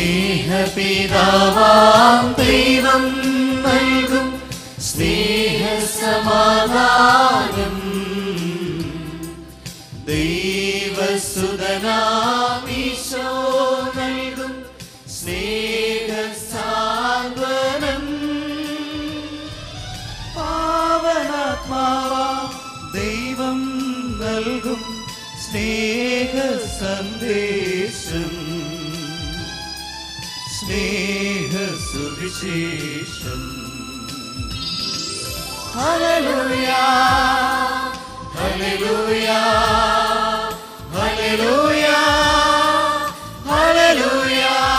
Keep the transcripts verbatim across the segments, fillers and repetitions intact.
സ്നേഹപിതാവാം ദൈവം നൽകും സ്നേഹസമാധാനം ദൈവസുതനാം ഈശോ നൽകും സ്നേഹസാന്ത്വനം പാവനാത്മാവാം ദൈവം നൽകും സ്നേഹസന്ദേശം സ്നേഹസുവിശേഷം. ഹല്ലേലൂയ ഹല്ലേലൂയ ഹല്ലേലൂയ ഹല്ലേലൂയ.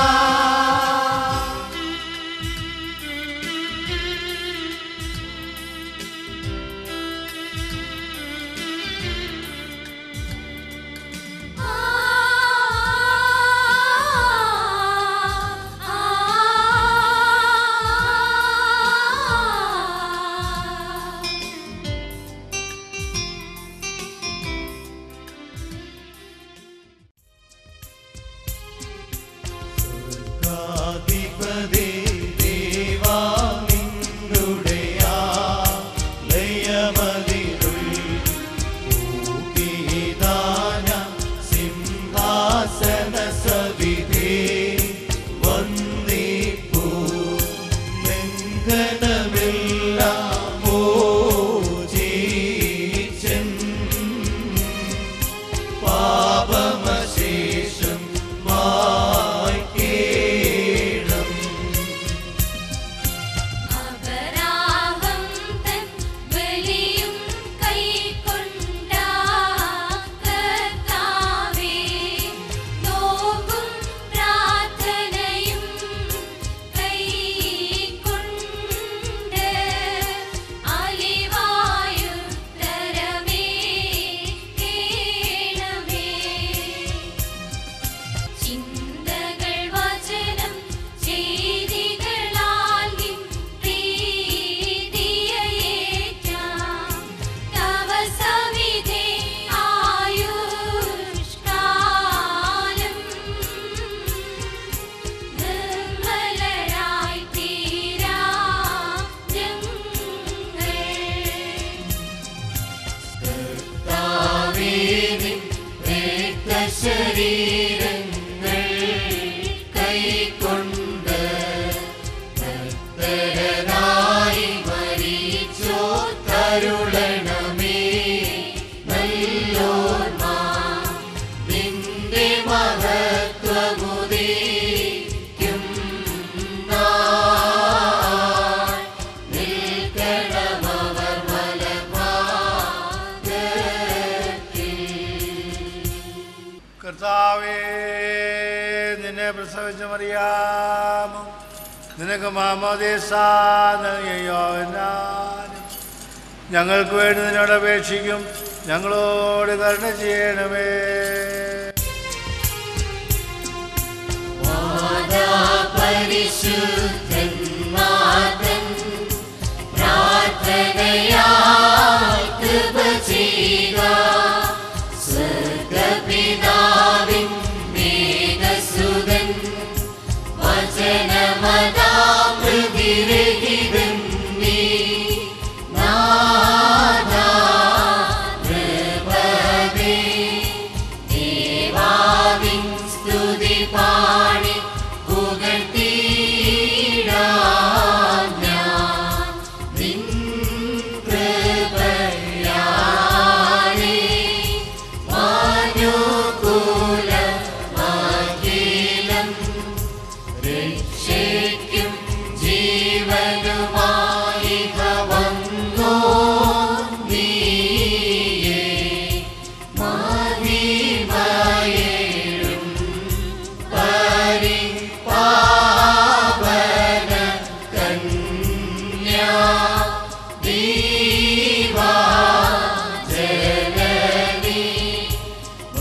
നിനക്ക് മാമോദീസ നൽകിയ യോഹന്നാനും ഞങ്ങൾക്ക് വേണ്ടി നിന്നോട് അപേക്ഷിക്കും. ഞങ്ങളോട് കരുണ ചെയ്യണമേ.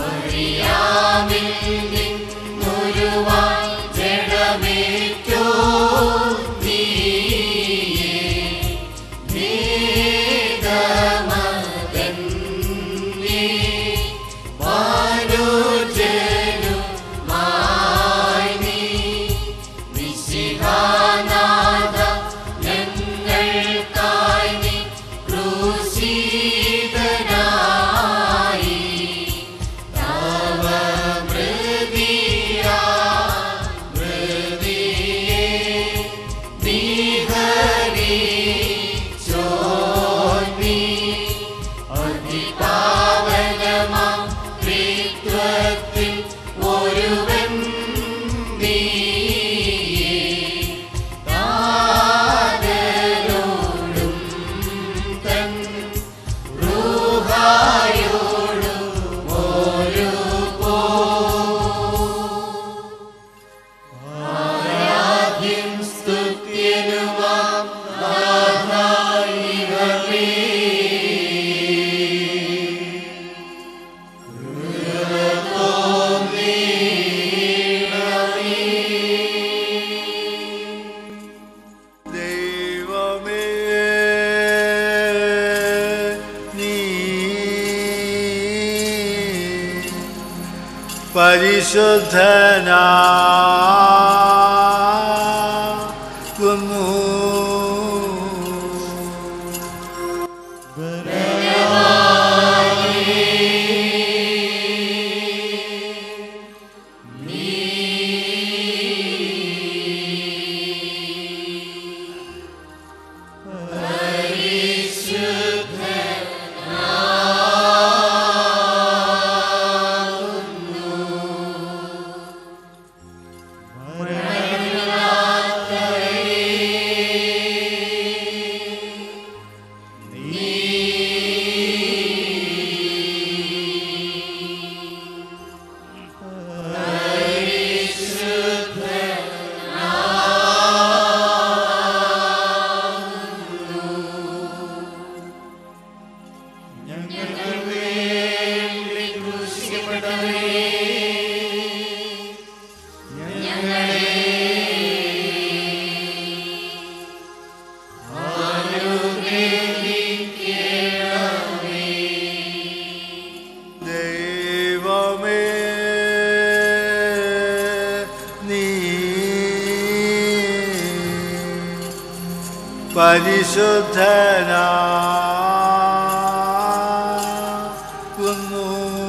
ജഡമേറ്റോ പരിശുദ്ധനാകുന്നു. പരിശുദ്ധനാകുന്നു.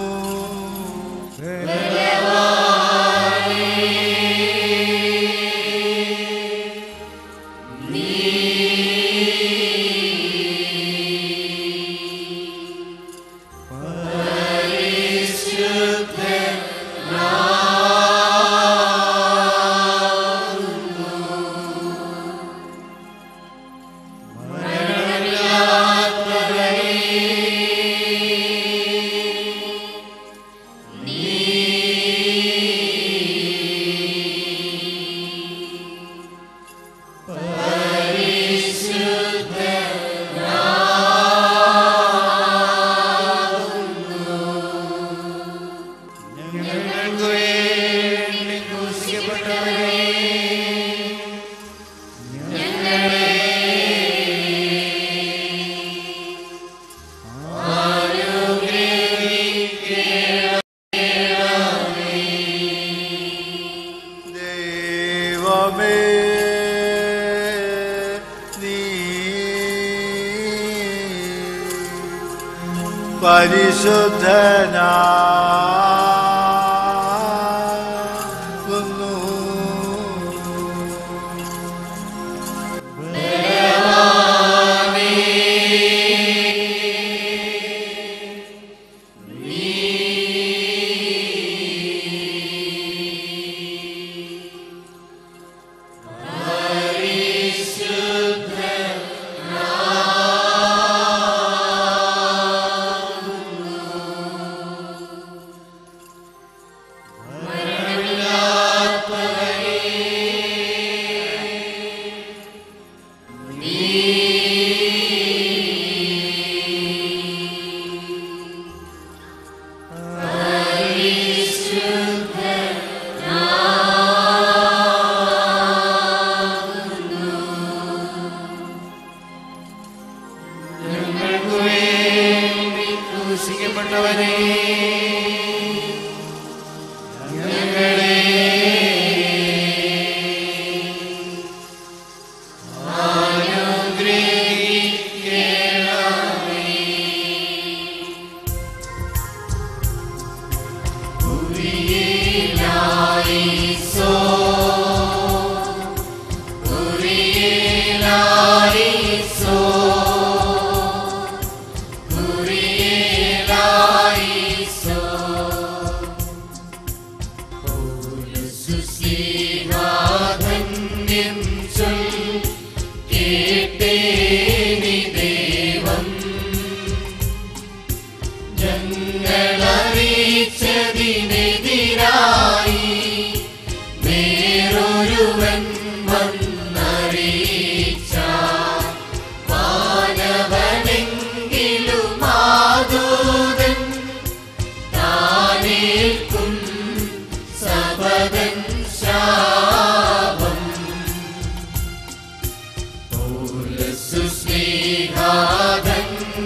പരിശുദ്ധനാകുന്നു.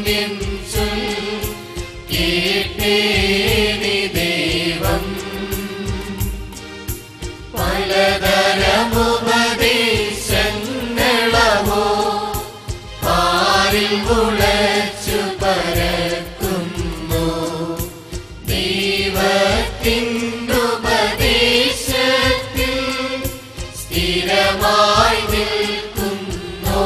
കേട്ടേനി ദേവം സ്ഥിരമായി നിൽക്കുന്നോ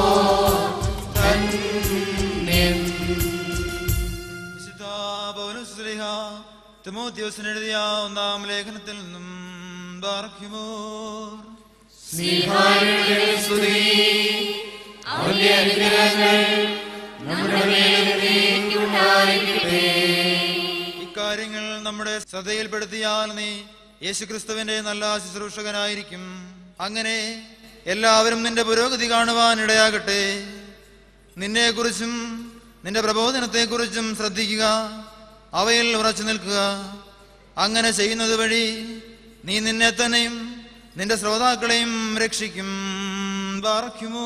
ധന്യൻ. വിശുദ്ധ പൗലോസ് ശ്ലീഹ തിമോഥെയോസിന് എഴുതിയ ഒന്നാം ലേഖനത്തിൽ നിന്നും ബാറഖ്യമോർ. സ്നേഹായുടെ സ്തുതി, അവന്റെ അനുഗ്രഹങ്ങൾ നമ്മുടെ മേൽ ഉണ്ടായിരിക്കട്ടെ. ഇക്കാര്യങ്ങൾ നമ്മുടെ ശ്രദ്ധയിൽപ്പെടുത്തിയാൽ നീ യേശുക്രിസ്തുവിന്റെ നല്ല ശുശ്രൂഷകനായിരിക്കും. അങ്ങനെ എല്ലാവരും നിന്റെ പുരോഗതി കാണുവാൻ ഇടയാകട്ടെ. നിന്നെക്കുറിച്ചും നിന്റെ പ്രബോധനത്തെക്കുറിച്ചും ശ്രദ്ധിക്കുക, അവയിൽ ഉറച്ചു നിൽക്കുക. അങ്ങനെ ചെയ്യുന്നത് വഴി നീ നിന്നെ തന്നെയും നിന്റെ ശ്രോതാക്കളെയും രക്ഷിക്കും. ബാറഖ്യമോ.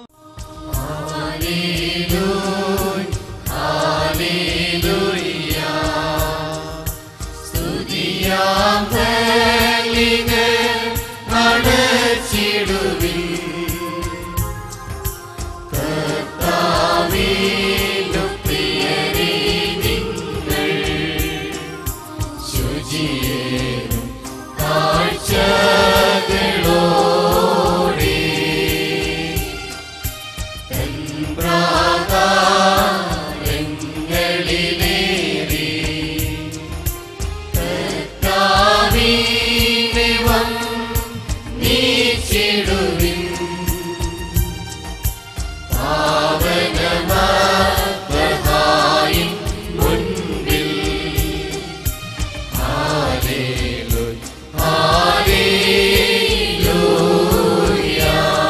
നടച്ചിടുവിൻ കർത്താവിന്റെ പ്രിയരേ, നിങ്ങൾ ശുചിയേറും കാഴ്ചകളോടെ തൻ പ്രാകാരങ്ങളിലേറി കർത്താവിനെ വന്ദിച്ചിടുവിൻ. പാവനമദ്ബഹായിൻ മുൻപിൽ ഹല്ലേലൂയ ഹല്ലേലൂയ.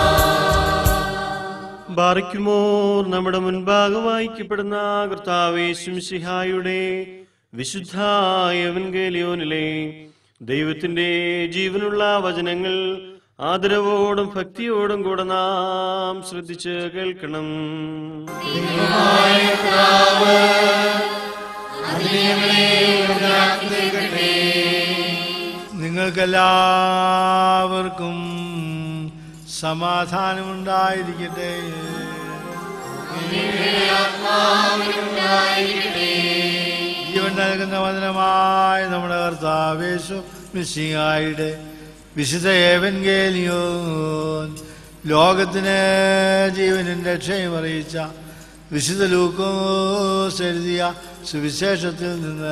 ബാറയ്ക്കുമോർ. നമ്മുടെ മുൻപാകെ വായിക്കപ്പെടുന്ന കർത്താവേ മിശിഹായുടെ വിശുദ്ധ എവൻഗേലിയോനിലെ ദൈവത്തിന്റെ ജീവനുള്ള വചനങ്ങൾ ആദരവോടും ഭക്തിയോടും കൂടെ നാം ശ്രദ്ധിച്ച് കേൾക്കണം. നിങ്ങൾക്കെല്ലാവർക്കും സമാധാനമുണ്ടായിരിക്കട്ടെ. ജീവൻ നൽകുന്ന വചനമായ നമ്മുടെ കർത്താവേശു മിശിഹായുടെ വിശുദ്ധ എവൻഗേലിയോൻ ലോകത്തിന് ജീവനും രക്ഷയും അറിയിച്ച വിശുദ്ധ ലൂക്കോസ് എഴുതിയ സുവിശേഷത്തിൽ നിന്ന്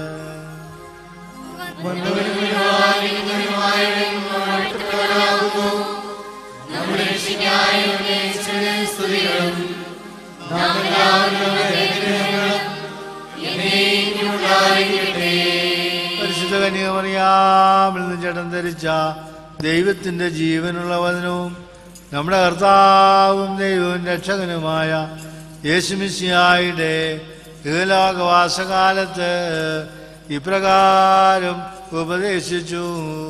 പരിശുദ്ധ കന്യകമറിയാമിൽ നിന്ന് ജഡം ധരിച്ച ദൈവത്തിന്റെ ജീവനുള്ള വചനവും നമ്മുടെ കർത്താവും ദൈവവും രക്ഷകനുമായ യേശുമിശിഹായുടെ ഇഹലോകവാസകാലത്ത് ഇപ്രകാരം ഉപദേശിച്ചു.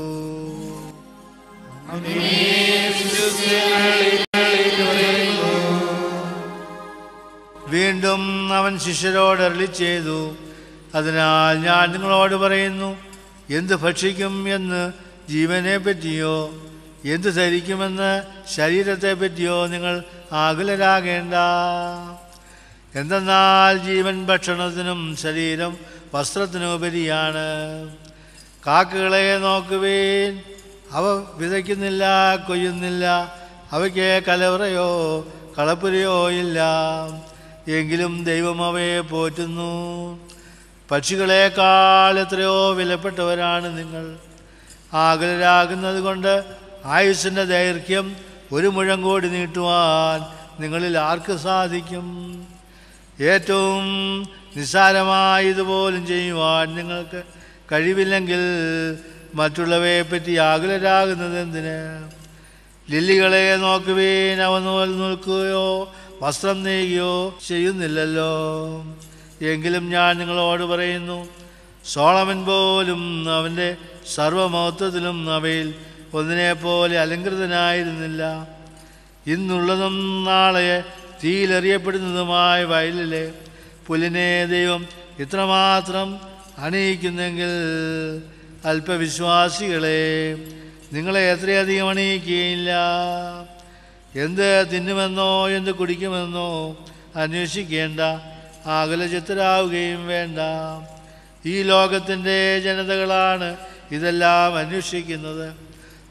വീണ്ടും അവൻ ശിഷ്യരോട് അരുളി ചെയ്തു, അതിനാൽ ഞാൻ നിങ്ങളോട് പറയുന്നു, എന്ത് ഭക്ഷിക്കും എന്ന് ജീവനെ പറ്റിയോ എന്ത് ധരിക്കുമെന്ന് ശരീരത്തെ പറ്റിയോ നിങ്ങൾ ആകുലരാകേണ്ട. എന്തെന്നാൽ ജീവൻ ഭക്ഷണത്തിനും ശരീരം വസ്ത്രത്തിനുപരിയാണ്. കാക്കകളെ നോക്കുവേൻ, അവ വിതയ്ക്കുന്നില്ല, കൊയ്യുന്നില്ല, അവയ്ക്ക് കലവറയോ കളപ്പുരയോ ഇല്ല, എങ്കിലും ദൈവം അവയെ പോറ്റുന്നു. പക്ഷികളെക്കാൾ എത്രയോ വിലപ്പെട്ടവരാണ് നിങ്ങൾ. ആകുലരാകുന്നത് കൊണ്ട് ആയുസ്സിൻ്റെ ദൈർഘ്യം ഒരു മുഴം കോടി നീട്ടുവാൻ നിങ്ങളിൽ ആർക്ക് സാധിക്കും? ഏറ്റവും നിസ്സാരമായതുപോലും ചെയ്യുവാൻ നിങ്ങൾക്ക് കഴിവില്ലെങ്കിൽ മറ്റുള്ളവയെപ്പറ്റി ആകുലരാകുന്നത് എന്തിന്? ലില്ലികളെ നോക്കുവേൻ, അവ നൂൽ നിൽക്കുകയോ വസ്ത്രം നെയ്യുകയോ ചെയ്യുന്നില്ലല്ലോ. എങ്കിലും ഞാൻ നിങ്ങളോട് പറയുന്നു, സോളമൻ പോലും അവൻ്റെ സർവമഹത്വത്തിലും അവയിൽ ഒന്നിനെപ്പോലെ അലങ്കൃതനായിരുന്നില്ല. ഇന്നുള്ളതും നാളെ തീയിലെറിയപ്പെടുന്നതുമായ വയലിലെ പുല്ലിനെ ദൈവം ഇത്രമാത്രം അണിയിക്കുന്നെങ്കിൽ അല്പവിശ്വാസികളെ, നിങ്ങളെ എത്രയധികം അണിയിക്കുകയില്ല. എന്ത് തിന്നുമെന്നോ എന്ത് കുടിക്കുമെന്നോ അന്വേഷിക്കേണ്ട, ആകുലചിത്തരാവുകയും വേണ്ട. ഈ ലോകത്തിൻ്റെ ജനതകളാണ് ഇതെല്ലാം അന്വേഷിക്കുന്നത്.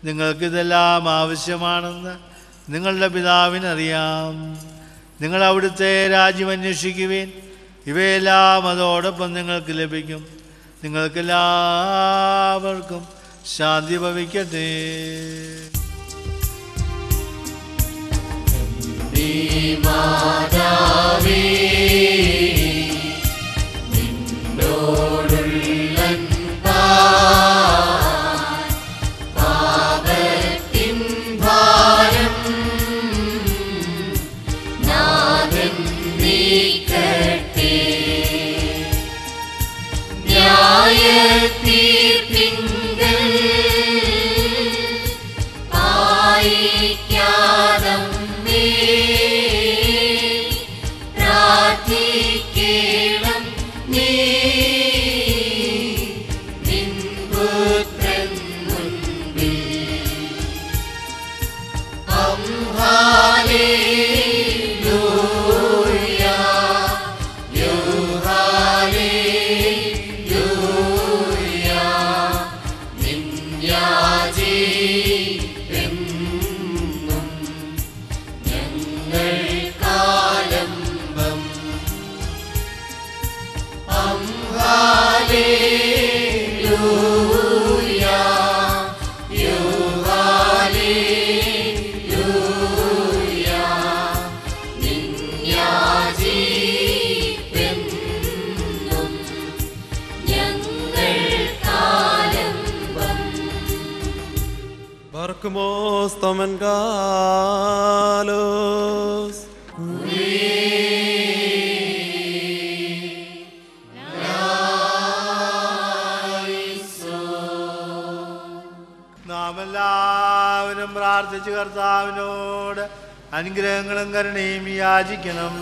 നിങ്ങൾക്കിതെല്ലാം ആവശ്യമാണെന്ന് നിങ്ങളുടെ പിതാവിനറിയാം. നിങ്ങൾ അവിടുത്തെ രാജ്യം അന്വേഷിക്കുവിൻ, ഇവയെല്ലാം അതോടൊപ്പം നിങ്ങൾക്ക് ലഭിക്കും. നിങ്ങൾക്കെല്ലാവർക്കും ശാന്തി ഭവിക്കട്ടെ. മാതാവേ നിന്നോടുള്ള പാപത്തിൻ ഭാരം നാഥൻ നീക്കട്ടെ. ന്യായത്തീർപ്പിങ്കൽ പായിക്കാതമ്മേ പ്രാർത്ഥിക്കേണം നീ നിൻ പുത്രൻ മുൻപിൽ. ഹല്ലേലൂയ ഹല്ലേലൂയ നിൻ യാചിപ്പെന്നും ഞങ്ങൾക്കാലംബം. ഹല്ലേലൂയ ഹല്ലേലൂയ നിൻ യാചിപ്പെന്നും ഞങ്ങൾക്കാലംബം. Barkamos tomen galos. നാം എല്ലാവരും പ്രാർത്ഥിച്ച് കർത്താവിനോട് അനുഗ്രഹങ്ങളും കരുണയും യാചിക്കണം.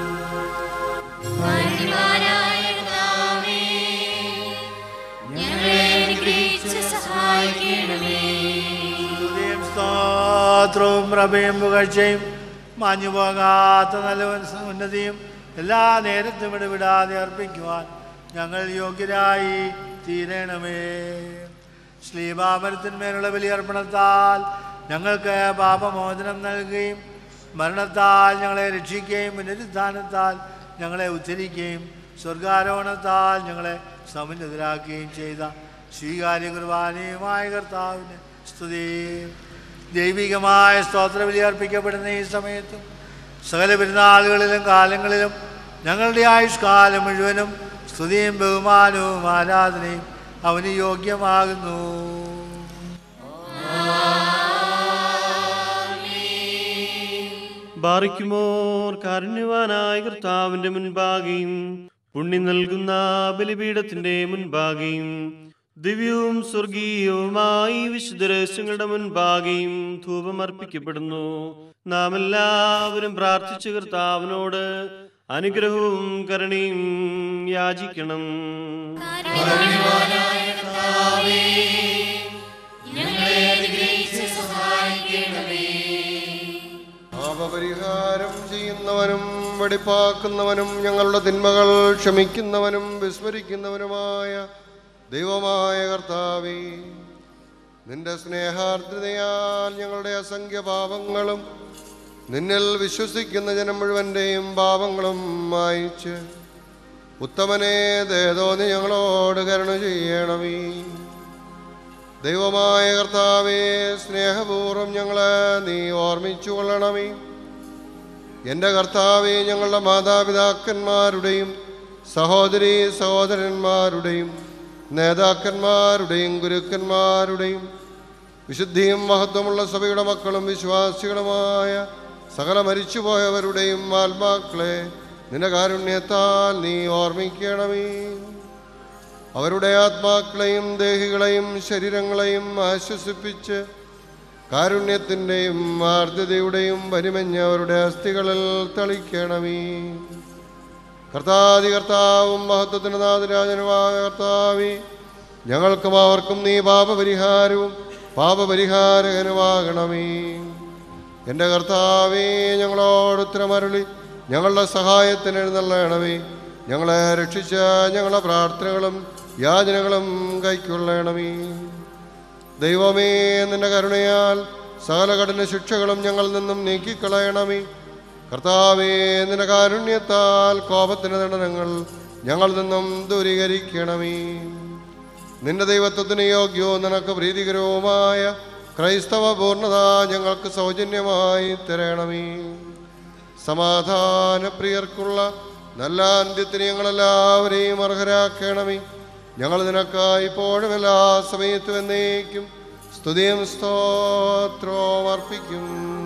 മാന്യവാനായ കർത്താവേ, ഞങ്ങളെ അനുഗ്രഹിച്ച് സഹായിക്കണമേ. സ്തുതിയും സ്തോത്രവും പ്രഭയും പുകഴ്ചയും മാഞ്ഞു പോകാത്ത നല്ല ഉന്നതിയും എല്ലാ നേരത്തും ഇടവിടാതെ അർപ്പിക്കുവാൻ ഞങ്ങൾ യോഗ്യരായി തീരണമേ. ശ്ലീബാമരത്തിന്മേലുള്ള ബലിയർപ്പണത്താൽ ഞങ്ങൾക്ക് പാപമോചനം നൽകുകയും മരണത്താൽ ഞങ്ങളെ രക്ഷിക്കുകയും പുനരുത്ഥാനത്താൽ ഞങ്ങളെ ഉദ്ധരിക്കുകയും സ്വർഗാരോഹണത്താൽ ഞങ്ങളെ സമുന്നതരാക്കുകയും ചെയ്ത സ്വീകാര്യ കുർബാനയുമായ കർത്താവിന് സ്തുതി. ദൈവികമായ സ്തോത്രബലി അർപ്പിക്കപ്പെടുന്ന ഈ സമയത്തും സകല പെരുന്നാളുകളിലും കാലങ്ങളിലും ഞങ്ങളുടെ ആയുഷ്കാലം മുഴുവനും സ്തുതിയും ബഹുമാനവും ആരാധനയും അവന് യോഗ്യമാകുന്നു. ബാറിക്കുമോർ കാരുണ്യവാനായ കർത്താവിന്റെ മുൻപാകെയും പുണ്യം നൽകുന്ന ബലിപീഠത്തിന്റെ മുൻപാകെയും ദിവ്യവും സ്വർഗീയവുമായി വിശുദ്ധ രഹസ്യങ്ങളുടെ മുൻപാകെയും ധൂപമർപ്പിക്കപ്പെടുന്നു. നാം എല്ലാവരും പ്രാർത്ഥിച്ച കർത്താവിനോട് അനുഗ്രഹവും കരുണയും യാചിക്കണം. കാരുണ്യവാനായ കർത്താവേ, ഞങ്ങളെ അനുഗ്രഹിച്ച് സഹായിക്കണമേ. പാപപരിഹാരം ചെയ്യുന്നവനും വെടിപ്പാക്കുന്നവനും ഞങ്ങളുടെ തിന്മകൾ ക്ഷമിക്കുന്നവനും വിസ്മരിക്കുന്നവനുമായ ദൈവമായ കർത്താവേ, നിന്റെ സ്നേഹാർദ്രതയാൽ ഞങ്ങളുടെ അസംഖ്യ പാപങ്ങളും നിന്നിൽ വിശ്വസിക്കുന്ന ജനം മുഴുവൻ്റെയും പാപങ്ങളും മായിച്ച് ഉത്തമനെ ദയതോന്നി ഞങ്ങളോട് കരുണ ചെയ്യണമേ. ദൈവമായ കർത്താവേ, സ്നേഹപൂർവ്വം ഞങ്ങളെ നീ ഓർമ്മിച്ചു കൊള്ളണമേ. എൻ്റെ കർത്താവേ, ഞങ്ങളുടെ മാതാപിതാക്കന്മാരുടെയും സഹോദരീ സഹോദരന്മാരുടെയും നേതാക്കന്മാരുടെയും ഗുരുക്കന്മാരുടെയും വിശുദ്ധിയും മഹത്വമുള്ള സഭയുടെ മക്കളും വിശ്വാസികളുമായ സകല മരിച്ചുപോയവരുടെയും ആത്മാക്കളെ നിന്റെ കാരുണ്യത്താൽ നീ ഓർമ്മിക്കണമേ. അവരുടെ ആത്മാക്കളെയും ദേഹികളെയും ശരീരങ്ങളെയും ആശ്വസിപ്പിച്ച് കാരുണ്യത്തിൻ്റെയും ആർദ്രതയുടെയും പരിമഞ്ഞ് അവരുടെ അസ്ഥികളിൽ തളിക്കണമേ. കർത്താദി കർത്താവും മഹത്വത്തിന് നാഥരാജനുമായ കർത്താവേ, ഞങ്ങൾക്കും അവർക്കും നീ പാപപരിഹാരവും പാപപരിഹാരകനുമാകണമേ. എൻ്റെ കർത്താവേ, ഞങ്ങളോട് ഉത്തരമരുളി ഞങ്ങളുടെ സഹായത്തിന് എഴുന്നള്ളണമേ. ഞങ്ങളെ രക്ഷിച്ച ഞങ്ങളുടെ പ്രാർത്ഥനകളും യാചനകളും കൈക്കൊള്ളണമേ. ദൈവമേ, നിന്റെ കരുണയാൽ സകല കഠിന ശിക്ഷകളും ഞങ്ങളിൽ നിന്നും നീക്കിക്കളയണമേ. കർത്താവേ, നിന്റെ കാരുണ്യത്താൽ കോപത്തിന് ദണ്ഡനങ്ങൾ ഞങ്ങളിൽ നിന്നും ദൂരീകരിക്കണമേ. നിന്റെ ദൈവത്വത്തിന് യോഗ്യവും നിനക്ക് പ്രീതികരവുമായ ക്രൈസ്തവ പൂർണ്ണത ഞങ്ങൾക്ക് സൗജന്യമായി തരണമേ. സമാധാനപ്രിയർക്കുള്ള നല്ല അന്ത്യത്തിന് ഞങ്ങളെല്ലാവരെയും അർഹരാക്കണമേ. ഞങ്ങൾ നിനക്കായി ഇപ്പോഴും എല്ലാ സമയത്തും എന്നേക്കും സ്തുതിയും സ്തോത്രവും അർപ്പിക്കും.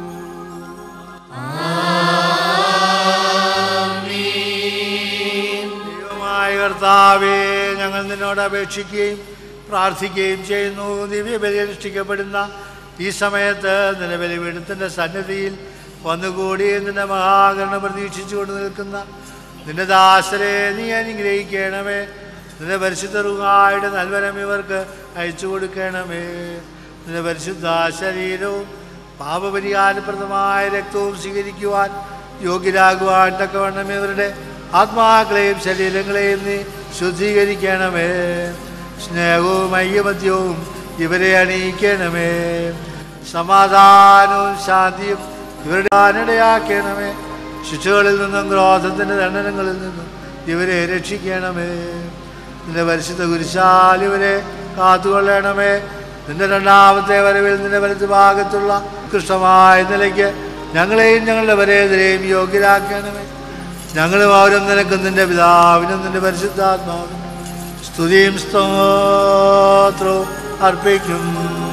ദൈവമായ കർത്താവേ, ഞങ്ങൾ നിന്നോട് അപേക്ഷിക്കുകയും പ്രാർത്ഥിക്കുകയും ചെയ്യുന്നു. ദിവ്യബലി അനുഷ്ഠിക്കപ്പെടുന്ന ഈ സമയത്ത് നിന്റെ ബലിപീഠത്തിൻ്റെ സന്നിധിയിൽ വന്നുകൂടി നിന്റെ മഹാകരുണ പ്രതീക്ഷിച്ചുകൊണ്ട് നിൽക്കുന്ന നിന്റെ ദാസരെ നീ അനുഗ്രഹിക്കണമേ. നിന്റെ പരിശുദ്ധ റുഹായുടെ നൽവരം ഇവർക്ക് അയച്ചു കൊടുക്കണമേ. നിന്റെ പരിശുദ്ധ ശരീരവും പാപപരിഹാരപ്രദമായ രക്തവും സ്വീകരിക്കുവാൻ യോഗ്യരാകുവാൻ തക്കവണ്ണം ഇവരുടെ ആത്മാക്കളെയും ശരീരങ്ങളെയും നീ ശുദ്ധീകരിക്കണമേ. സ്നേഹവും ഐക്യമത്യവും ഇവരെ അണിയിക്കണമേ. സമാധാനവും ശാന്തിയും ഇവരുടെ ആനിടയാക്കണമേ. ശിക്ഷകളിൽ നിന്നും ക്രോധത്തിൻ്റെ ദണ്ഡനങ്ങളിൽ നിന്നും ഇവരെ രക്ഷിക്കണമേ. നിന്റെ പരിശുദ്ധ കുരിശാൽ ഇവരെ കാത്തുകൊള്ളണമേ. നിന്റെ രണ്ടാമത്തെ വരവിൽ നിന്റെ വലതു ഭാഗത്തുള്ള ഉത്കൃഷ്ടമായ നിലയ്ക്ക് ഞങ്ങളെയും ഞങ്ങളുടെ വരേതരെയും യോഗ്യരാക്കണമേ. ഞങ്ങളും അവരും നിനക്കും നിന്റെ പിതാവിനും നിന്റെ പരിശുദ്ധാത്മാവിനും സ്തുതിയും സ്തോത്രവും അർപ്പിക്കും.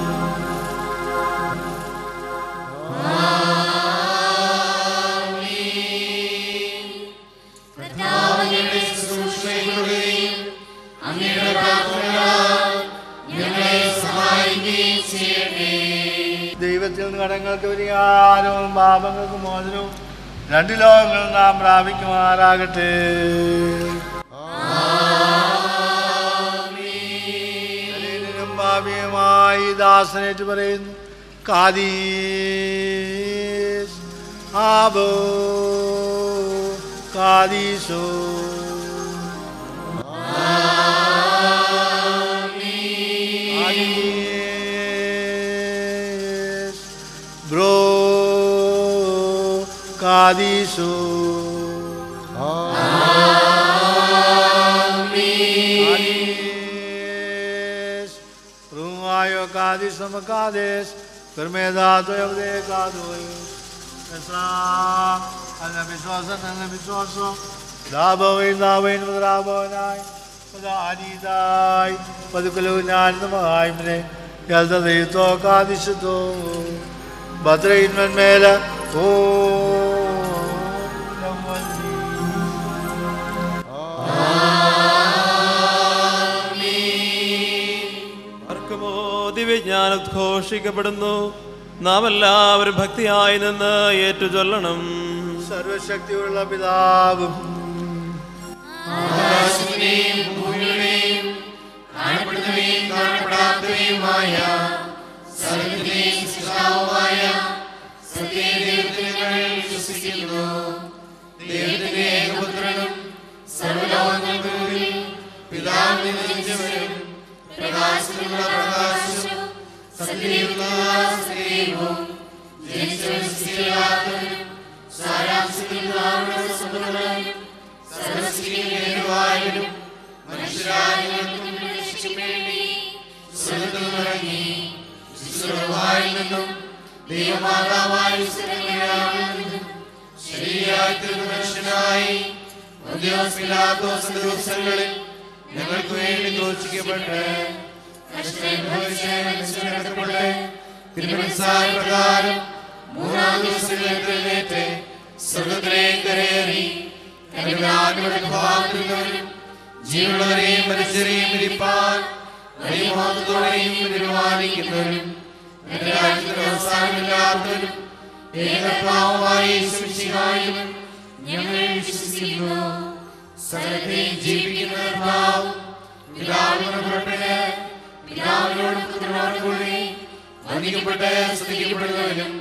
ദൈവത്തിൽ നിന്ന് കടങ്ങൾക്ക് പരിഹാരവും പാപങ്ങൾക്ക് മോചനവും രണ്ട് ലോകങ്ങളിൽ നാം പ്രാപിക്കുമാറാകട്ടെ. ഭാവിയുമായി ദാസനേറ്റ് പറയുന്നു. കാദീസ് ആബോ കാദീസോ ബ്രോ കാദീസോ Kadis Namakadis, Permedato Yavde Kadoyos, Esra, Anabisosa, Anabisoso, Dabawin, Dawin, Rabanai, Padadidai, Padukulunan, the Mahimne, Yalda Rito Kadisito, Batrain Mela, oh, ദിവ്യജ്ഞാനം ഉദ്ഘോഷിക്കപ്പെടുന്നു. നാം എല്ലാവരും ഭക്തിയായി നിന്ന് ഏറ്റുചൊല്ലണം. സർവശക്തിയുള്ള പിതാവും ആകാശത്തിന്റെയും ഭൂമിയുടെയും കാണപ്പെടുന്നവയും കാണപ്പെടാത്തവയുമായ സകലത്തിന്റെയും സൃഷ്ടാവുമായ സത്യദൈവത്തിൽ ഞങ്ങൾ വിശ്വസിക്കുന്നു. ദൈവത്തിന്റെ ഏകപുത്രനും സർവ്വലോകങ്ങൾക്കും പിതാവിൽ നിന്ന് ജനിച്ചവനും പ്രകാശത്തിലുള്ള പ്രകാശവും സത്യദൈവത്തിലുള്ള സത്യദൈവവും ജനിച്ചവനും സൃഷ്ടിയില്ലാത്തവനും സാരാംശത്തിലുള്ള സ്വന്തമുള്ളവനും സർവ്വസൃഷ്ടിക്കും ഹേതുവായവനും മനുഷ്യരായ ഞങ്ങൾക്ക് രക്ഷയ്ക്ക് വേണ്ടി സ്വർഗ്ഗത്തിൽ നിന്നിറങ്ങി ശിശുവായിൽ നിന്നും ദൈവമാതാവായ നിന്നും ശരീരമായി തീർന്ന മനുഷ്യനായി പന്തിയോസ് പീലാത്തോസിന്റെ ദിവസങ്ങളിൽ ഞങ്ങൾക്ക് വേണ്ടി ക്രൂശിക്കപ്പെട്ട് കഷ്ടമനുഭവിച്ച് മനുഷ്യനടക്കപ്പെട്ട് തിരുമനസ്സായ പ്രകാരം മൂന്നാം ദിവസം എഴുന്നേറ്റ് സ്വർഗ്ഗത്തിലേക്ക് കയറി ഭാഗത്തുള്ളവരും ജീവനുള്ളവരെയും മനുഷ്യരെയും വിധിപ്പാൻ വലിയ മഹത്വത്തോടെയും തീരുമാനിക്കുന്നവരും എന്റെ രാജ്യത്തിന് അവസാനമില്ലാത്തവരും ഏകത്വവുമായി ഞങ്ങൾ വിശ്വസിക്കുന്നു. സകലത്തെയും ജീവിക്കുന്ന ഭാവം പിതാവിനോട് പുറപ്പെട്ട് പിതാവിനോടും പുത്രനോടും കൂടി വന്ദിക്കപ്പെട്ട് സ്തുതിക്കപ്പെടുന്നവനും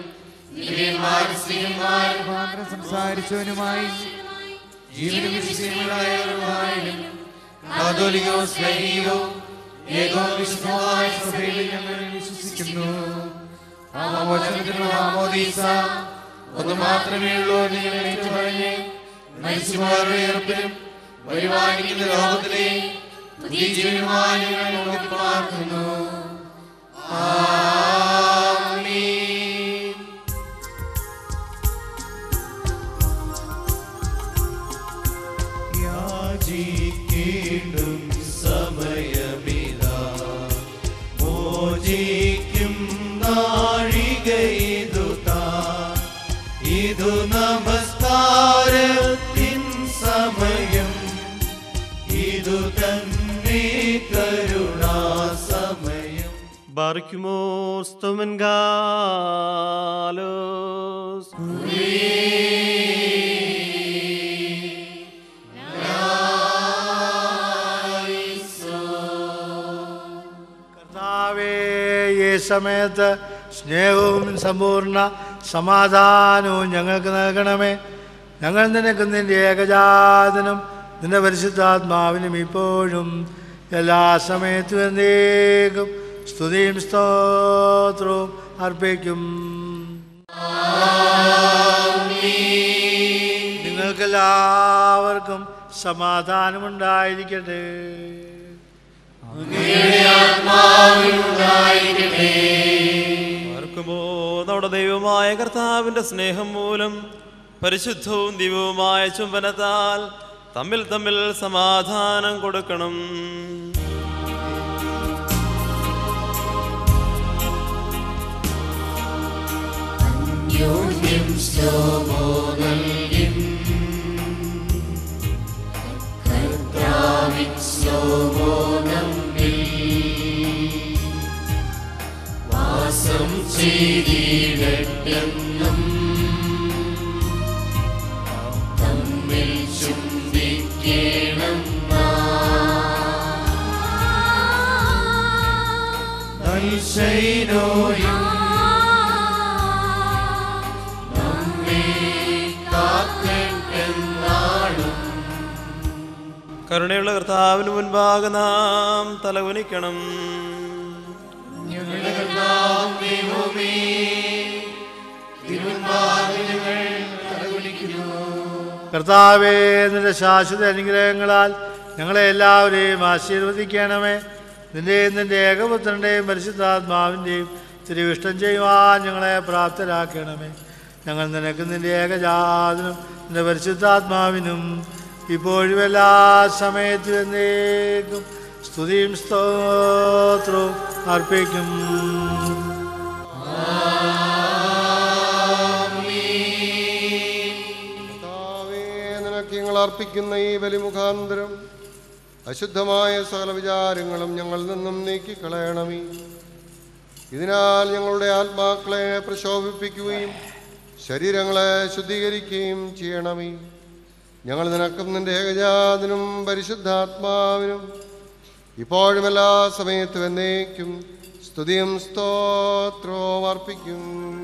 സംസാരിച്ചവനുമായി ജീവനും വിശ്വസിക്കുന്നവരുമായും കാതോലികവും സ്നേഹികവും ഏകവും വിശുദ്ധമായ സഭയിൽ ഞങ്ങൾ വിശ്വസിക്കുന്നു. പാപമോചനത്തിനുള്ള മാമോദീസ ഒന്ന് മാത്രമേ ഉള്ളൂ എന്ന് ഞങ്ങൾ ഏറ്റുപറഞ്ഞ് മരിച്ചുപോയവരുടെ ഉയർപ്പിലും വരുവാനിരിക്കുന്ന ലോകത്തിലെ പുതിയ ജീവനുമായി ഞങ്ങൾ നോക്കി പാർക്കുന്നു. ആമീൻ. യാചിക്കേണ്ടും സമയമിതാ, മോചിക്കും നാഴികയിതു താൻ. ഇതു നമസ്കാരത്തിൻ സമയം, ഇതു തന്നെ കരുണാസമയം. ബാറിക്കുമോ സ്തോമൻഗാലോസ്. കർത്താവേ, ഈ സമയത്ത് സ്നേഹവും സമ്പൂർണ്ണ സമാധാനവും ഞങ്ങൾക്ക് നൽകണമേ. ഞങ്ങൾ നിനക്കും നിന്റെ ഏകജാതനും നിന്റെ പരിശുദ്ധാത്മാവിനും ഇപ്പോഴും എല്ലാ സമയത്തും എന്നേക്കും സ്തുതിയും സ്തോത്രവും അർപ്പിക്കും. നിങ്ങൾക്കെല്ലാവർക്കും സമാധാനമുണ്ടായിരിക്കട്ടെ. ആർക്കുമോ നമ്മുടെ ദൈവമായ കർത്താവിന്റെ സ്നേഹം മൂലം പരിശുദ്ധവും ദിവ്യവുമായ ചുംബനത്താൽ തമ്മിൽ തമ്മിൽ സമാധാനം കൊടുക്കണം. വാസം ചെയ്തിടട്ടെന്നും തമ്മിൽ ചുംബിക്കണം. നൽശൈനോയും കരുണയുള്ള കർത്താവിന് മുൻപാകെ നാം തലകുനിക്കണം. ഞങ്ങളുടെ കർത്താവും ദൈവമേ, തിരുമുൻപാകെ ഞങ്ങൾ തലകുനിക്കുന്നു. കർത്താവേ, നിന്റെ ശാശ്വത അനുഗ്രഹങ്ങളാൽ ഞങ്ങളെ എല്ലാവരെയും ആശീർവദിക്കണമേ. നിന്റെയും നിന്റെ ഏകപുത്രൻ്റെയും പരിശുദ്ധാത്മാവിൻ്റെയും തിരുവിഷ്ടം ചെയ്യുവാൻ ഞങ്ങളെ പ്രാപ്തരാക്കണമേ. ഞങ്ങൾ നിനക്ക് നിന്റെ ഏകജാതനും നിന്റെ പരിശുദ്ധാത്മാവിനും ഇപ്പോഴും എല്ലാ സമയത്തും എന്നേക്കും സ്തുതിയും സ്തോത്രവും അർപ്പിക്കും. കർത്താവേ, നിനക്ക് ഞങ്ങൾ അർപ്പിക്കുന്ന ഈ ബലിമുഖാന്തരം അശുദ്ധമായ സകല വിചാരങ്ങളും ഞങ്ങളിൽ നിന്നും നീക്കിക്കളയണമേ. ഇതിനാൽ ഞങ്ങളുടെ ആത്മാക്കളെ പ്രശോഭിപ്പിക്കുകയും ശരീരങ്ങളെ ശുദ്ധീകരിക്കുകയും ചെയ്യണമേ. ഞങ്ങൾ നിനക്കും നിന്റെ ഏകജാതനും പരിശുദ്ധാത്മാവിനും ഇപ്പോഴും എല്ലാ സമയത്തും എന്നേക്കും സ്തുതിയും സ്തോത്രവും അർപ്പിക്കും.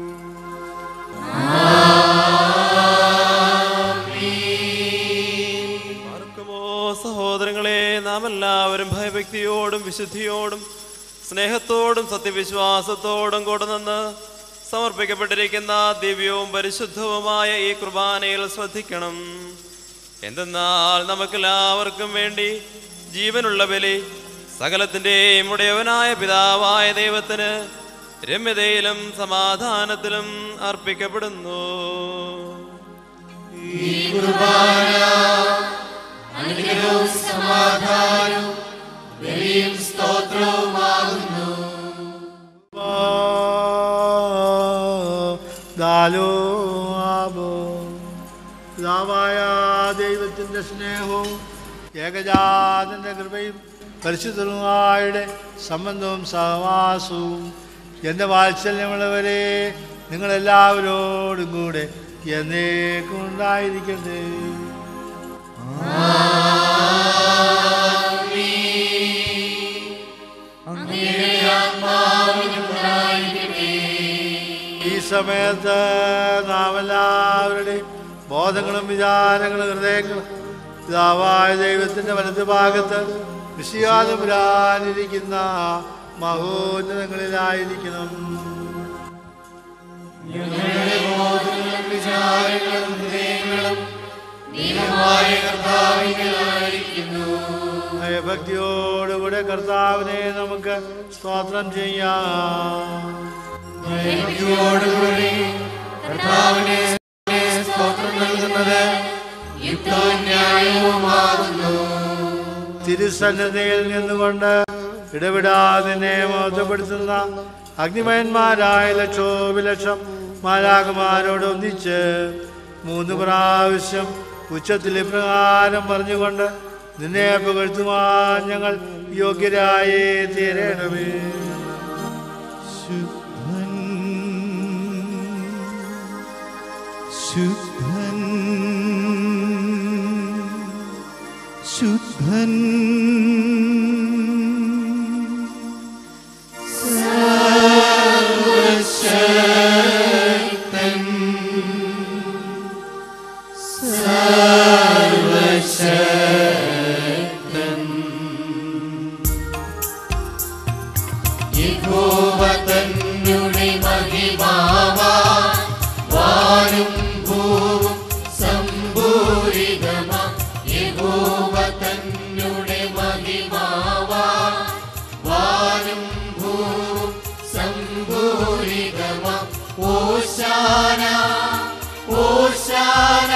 ആർക്കുമോ സഹോദരങ്ങളെ, നാം എല്ലാവരും ഭയഭക്തിയോടും വിശുദ്ധിയോടും സ്നേഹത്തോടും സത്യവിശ്വാസത്തോടും കൂടെ നിന്ന് സമർപ്പിക്കപ്പെട്ടിരിക്കുന്ന ദിവ്യവും പരിശുദ്ധവുമായ ഈ കുർബാനയിൽ ശ്രദ്ധിക്കണം. എന്തെന്നാൽ നമുക്കെല്ലാവർക്കും വേണ്ടി ജീവനുള്ള ബലി സകലത്തിൻ്റെയും ഉടയവനായ പിതാവായ ദൈവത്തിന് രമ്യതയിലും സമാധാനത്തിലും അർപ്പിക്കപ്പെടുന്നു. ഈ കുർബാന അനുഗ്രഹവും സമാധാനവും ബലിയും സ്തോത്രവുമാകുന്നു. പിതാവായ ദൈവത്തിൻ്റെ സ്നേഹവും ഏകജാതൻ്റെ കൃപയും പരിശുദ്ധനുമായുടെ സംബന്ധവും സഹവാസവും എൻ്റെ വാത്സല്യമുള്ളവരെ നിങ്ങളെല്ലാവരോടും കൂടെ എന്നേക്കും ഉണ്ടായിരിക്കട്ടെ. ഈ സമയത്ത് നാം എല്ലാവരുടെയും ബോധങ്ങളും വിചാരങ്ങളും ഹൃദയങ്ങളും പിതാവായ ദൈവത്തിൻ്റെ വലതു ഭാഗത്ത് വിശ്വാസപുരാനിരിക്കുന്ന മഹോന്നതങ്ങളിലായിരിക്കണം. ഞങ്ങളുടെ ബോധങ്ങളും വിചാരങ്ങളും ഹൃദയങ്ങളും ദൈവമായ കർത്താവിനായിരിക്കുന്നു. ഭയഭക്തിയോടുകൂടെ കർത്താവിനെ നമുക്ക് സ്തോത്രം ചെയ്യാം. ഭയഭക്തിയോടുകൂടി കർത്താവിനെ സ്തോത്രം നൽകുന്നത് യുക്തവും ന്യായവുമാകുന്നു. തിരുസന്നതയിൽ നിന്നുകൊണ്ട് ഇടപെടാതെ മഹത്വപ്പെടുത്തുന്ന അഗ്നിമയന്മാരായ ലക്ഷോപലക്ഷം മാലാഖമാരോട് ഒന്നിച്ച് മൂന്ന് പ്രാവശ്യം ഉച്ചത്തിൽ പ്രകാരം പറഞ്ഞുകൊണ്ട് നിന്നെ പുകഴ്ത്തുവാൻ ഞങ്ങൾ യോഗ്യരായി തീരണമേ. ശുദ്ധൻ ശുദ്ധൻ ശുദ്ധൻ സർവശക്തൻ സർവശക്തൻ യഹോവ തന്നുടെ മഹിമാവാൻ വാനും ഭൂവും സംഭൂരിതമാ. യഹോവ തന്നുടെ മഹിമാവാൻ വാനും ഭൂവും സംഭൂരിതമാ. ഓശാന ഓശാന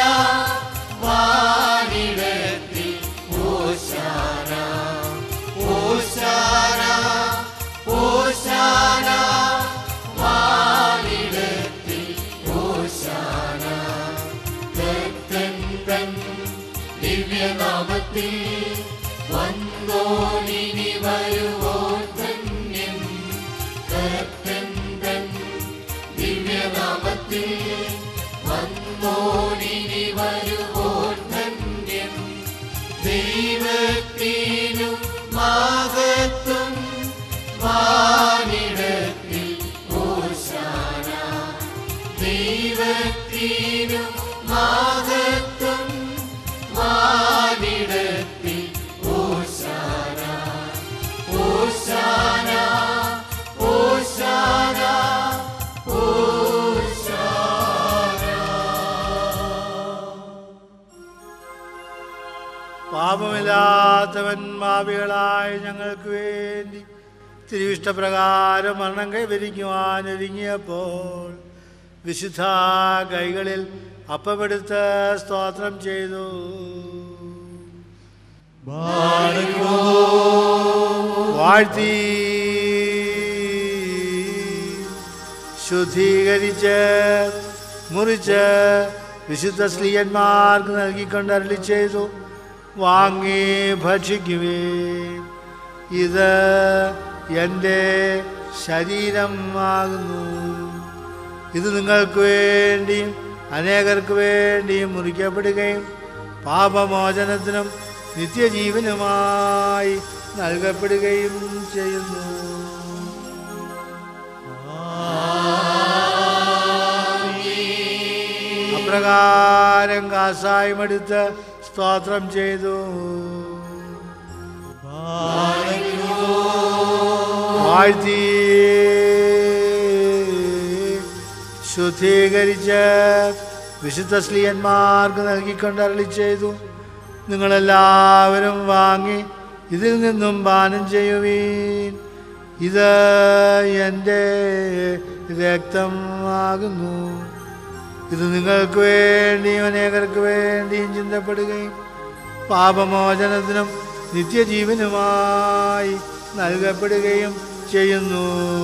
വാനിടത്തിൽ ഓശാന ഓശാന ഓശാന വാനിടത്തിൽ ഓശാന. കർത്തൻ തൻ ദിവ്യനാമത്തിൽ വന്നോനിനി വരുവോൻ ധന്യൻ. കർത്തൻ തൻ ദിവ്യനാമത്തിൽ വന്നോനിനി വരുവോൻ ധന്യൻ. ദൈവത്തിനു മഹത്വം വാനിടത്തിൽ ഓശാന. ദൈവത്തിനു മഹത്വം വാനിടത്തിൽ ഓശാന ഓശാന ഓശാന ഓശാന. പാപമില്ലാത്തവൻ പാപികളായ ഞങ്ങൾക്ക് വേണ്ടി തിരുവിഷ്ടപ്രകാരം മരണം കൈവരിക്കുവാൻ ഒരുങ്ങിയപ്പോൾ വിശുദ്ധ കൈകളിൽ അപ്പമെടുത്ത് സ്തോത്രം ചെയ്തു. വാഴ്ത്തി ശുദ്ധീകരിച്ച് മുറിച്ച് വിശുദ്ധ സ്ത്രീയന്മാർക്ക് നൽകിക്കൊണ്ട് അരുളി ചെയ്തു, വാങ്ങി ഭക്ഷിക്കുവേ, ഇത് എൻ്റെ ശരീരം ആകുന്നു. ഇത് നിങ്ങൾക്ക് വേണ്ടിയും അനേകർക്ക് വേണ്ടിയും മുറിക്കപ്പെടുകയും പാപമോചനത്തിനും നിത്യജീവനുമായി നൽകപ്പെടുകയും ചെയ്യുന്നു. അപ്രകാരം കാസായുമെടുത്ത് സ്തോത്രം ചെയ്തു. വാഴ്ത്തി ശുദ്ധീകരിച്ച് വിശുദ്ധ സ്ത്രീയന്മാർക്ക് നൽകിക്കൊണ്ട് അരുളി ചെയ്തു, നിങ്ങളെല്ലാവരും വാങ്ങി ഇതിൽ നിന്നും പാനം ചെയ്യുവീൻ, ഇത് എൻ്റെ രക്തമാകുന്നു. ഇത് നിങ്ങൾക്ക് വേണ്ടിയും അനേകർക്ക് വേണ്ടിയും ചിന്തപ്പെടുകയും പാപമോചനത്തിനും നിത്യജീവനുമായി നൽകപ്പെടുകയും ചെയ്യുന്നു.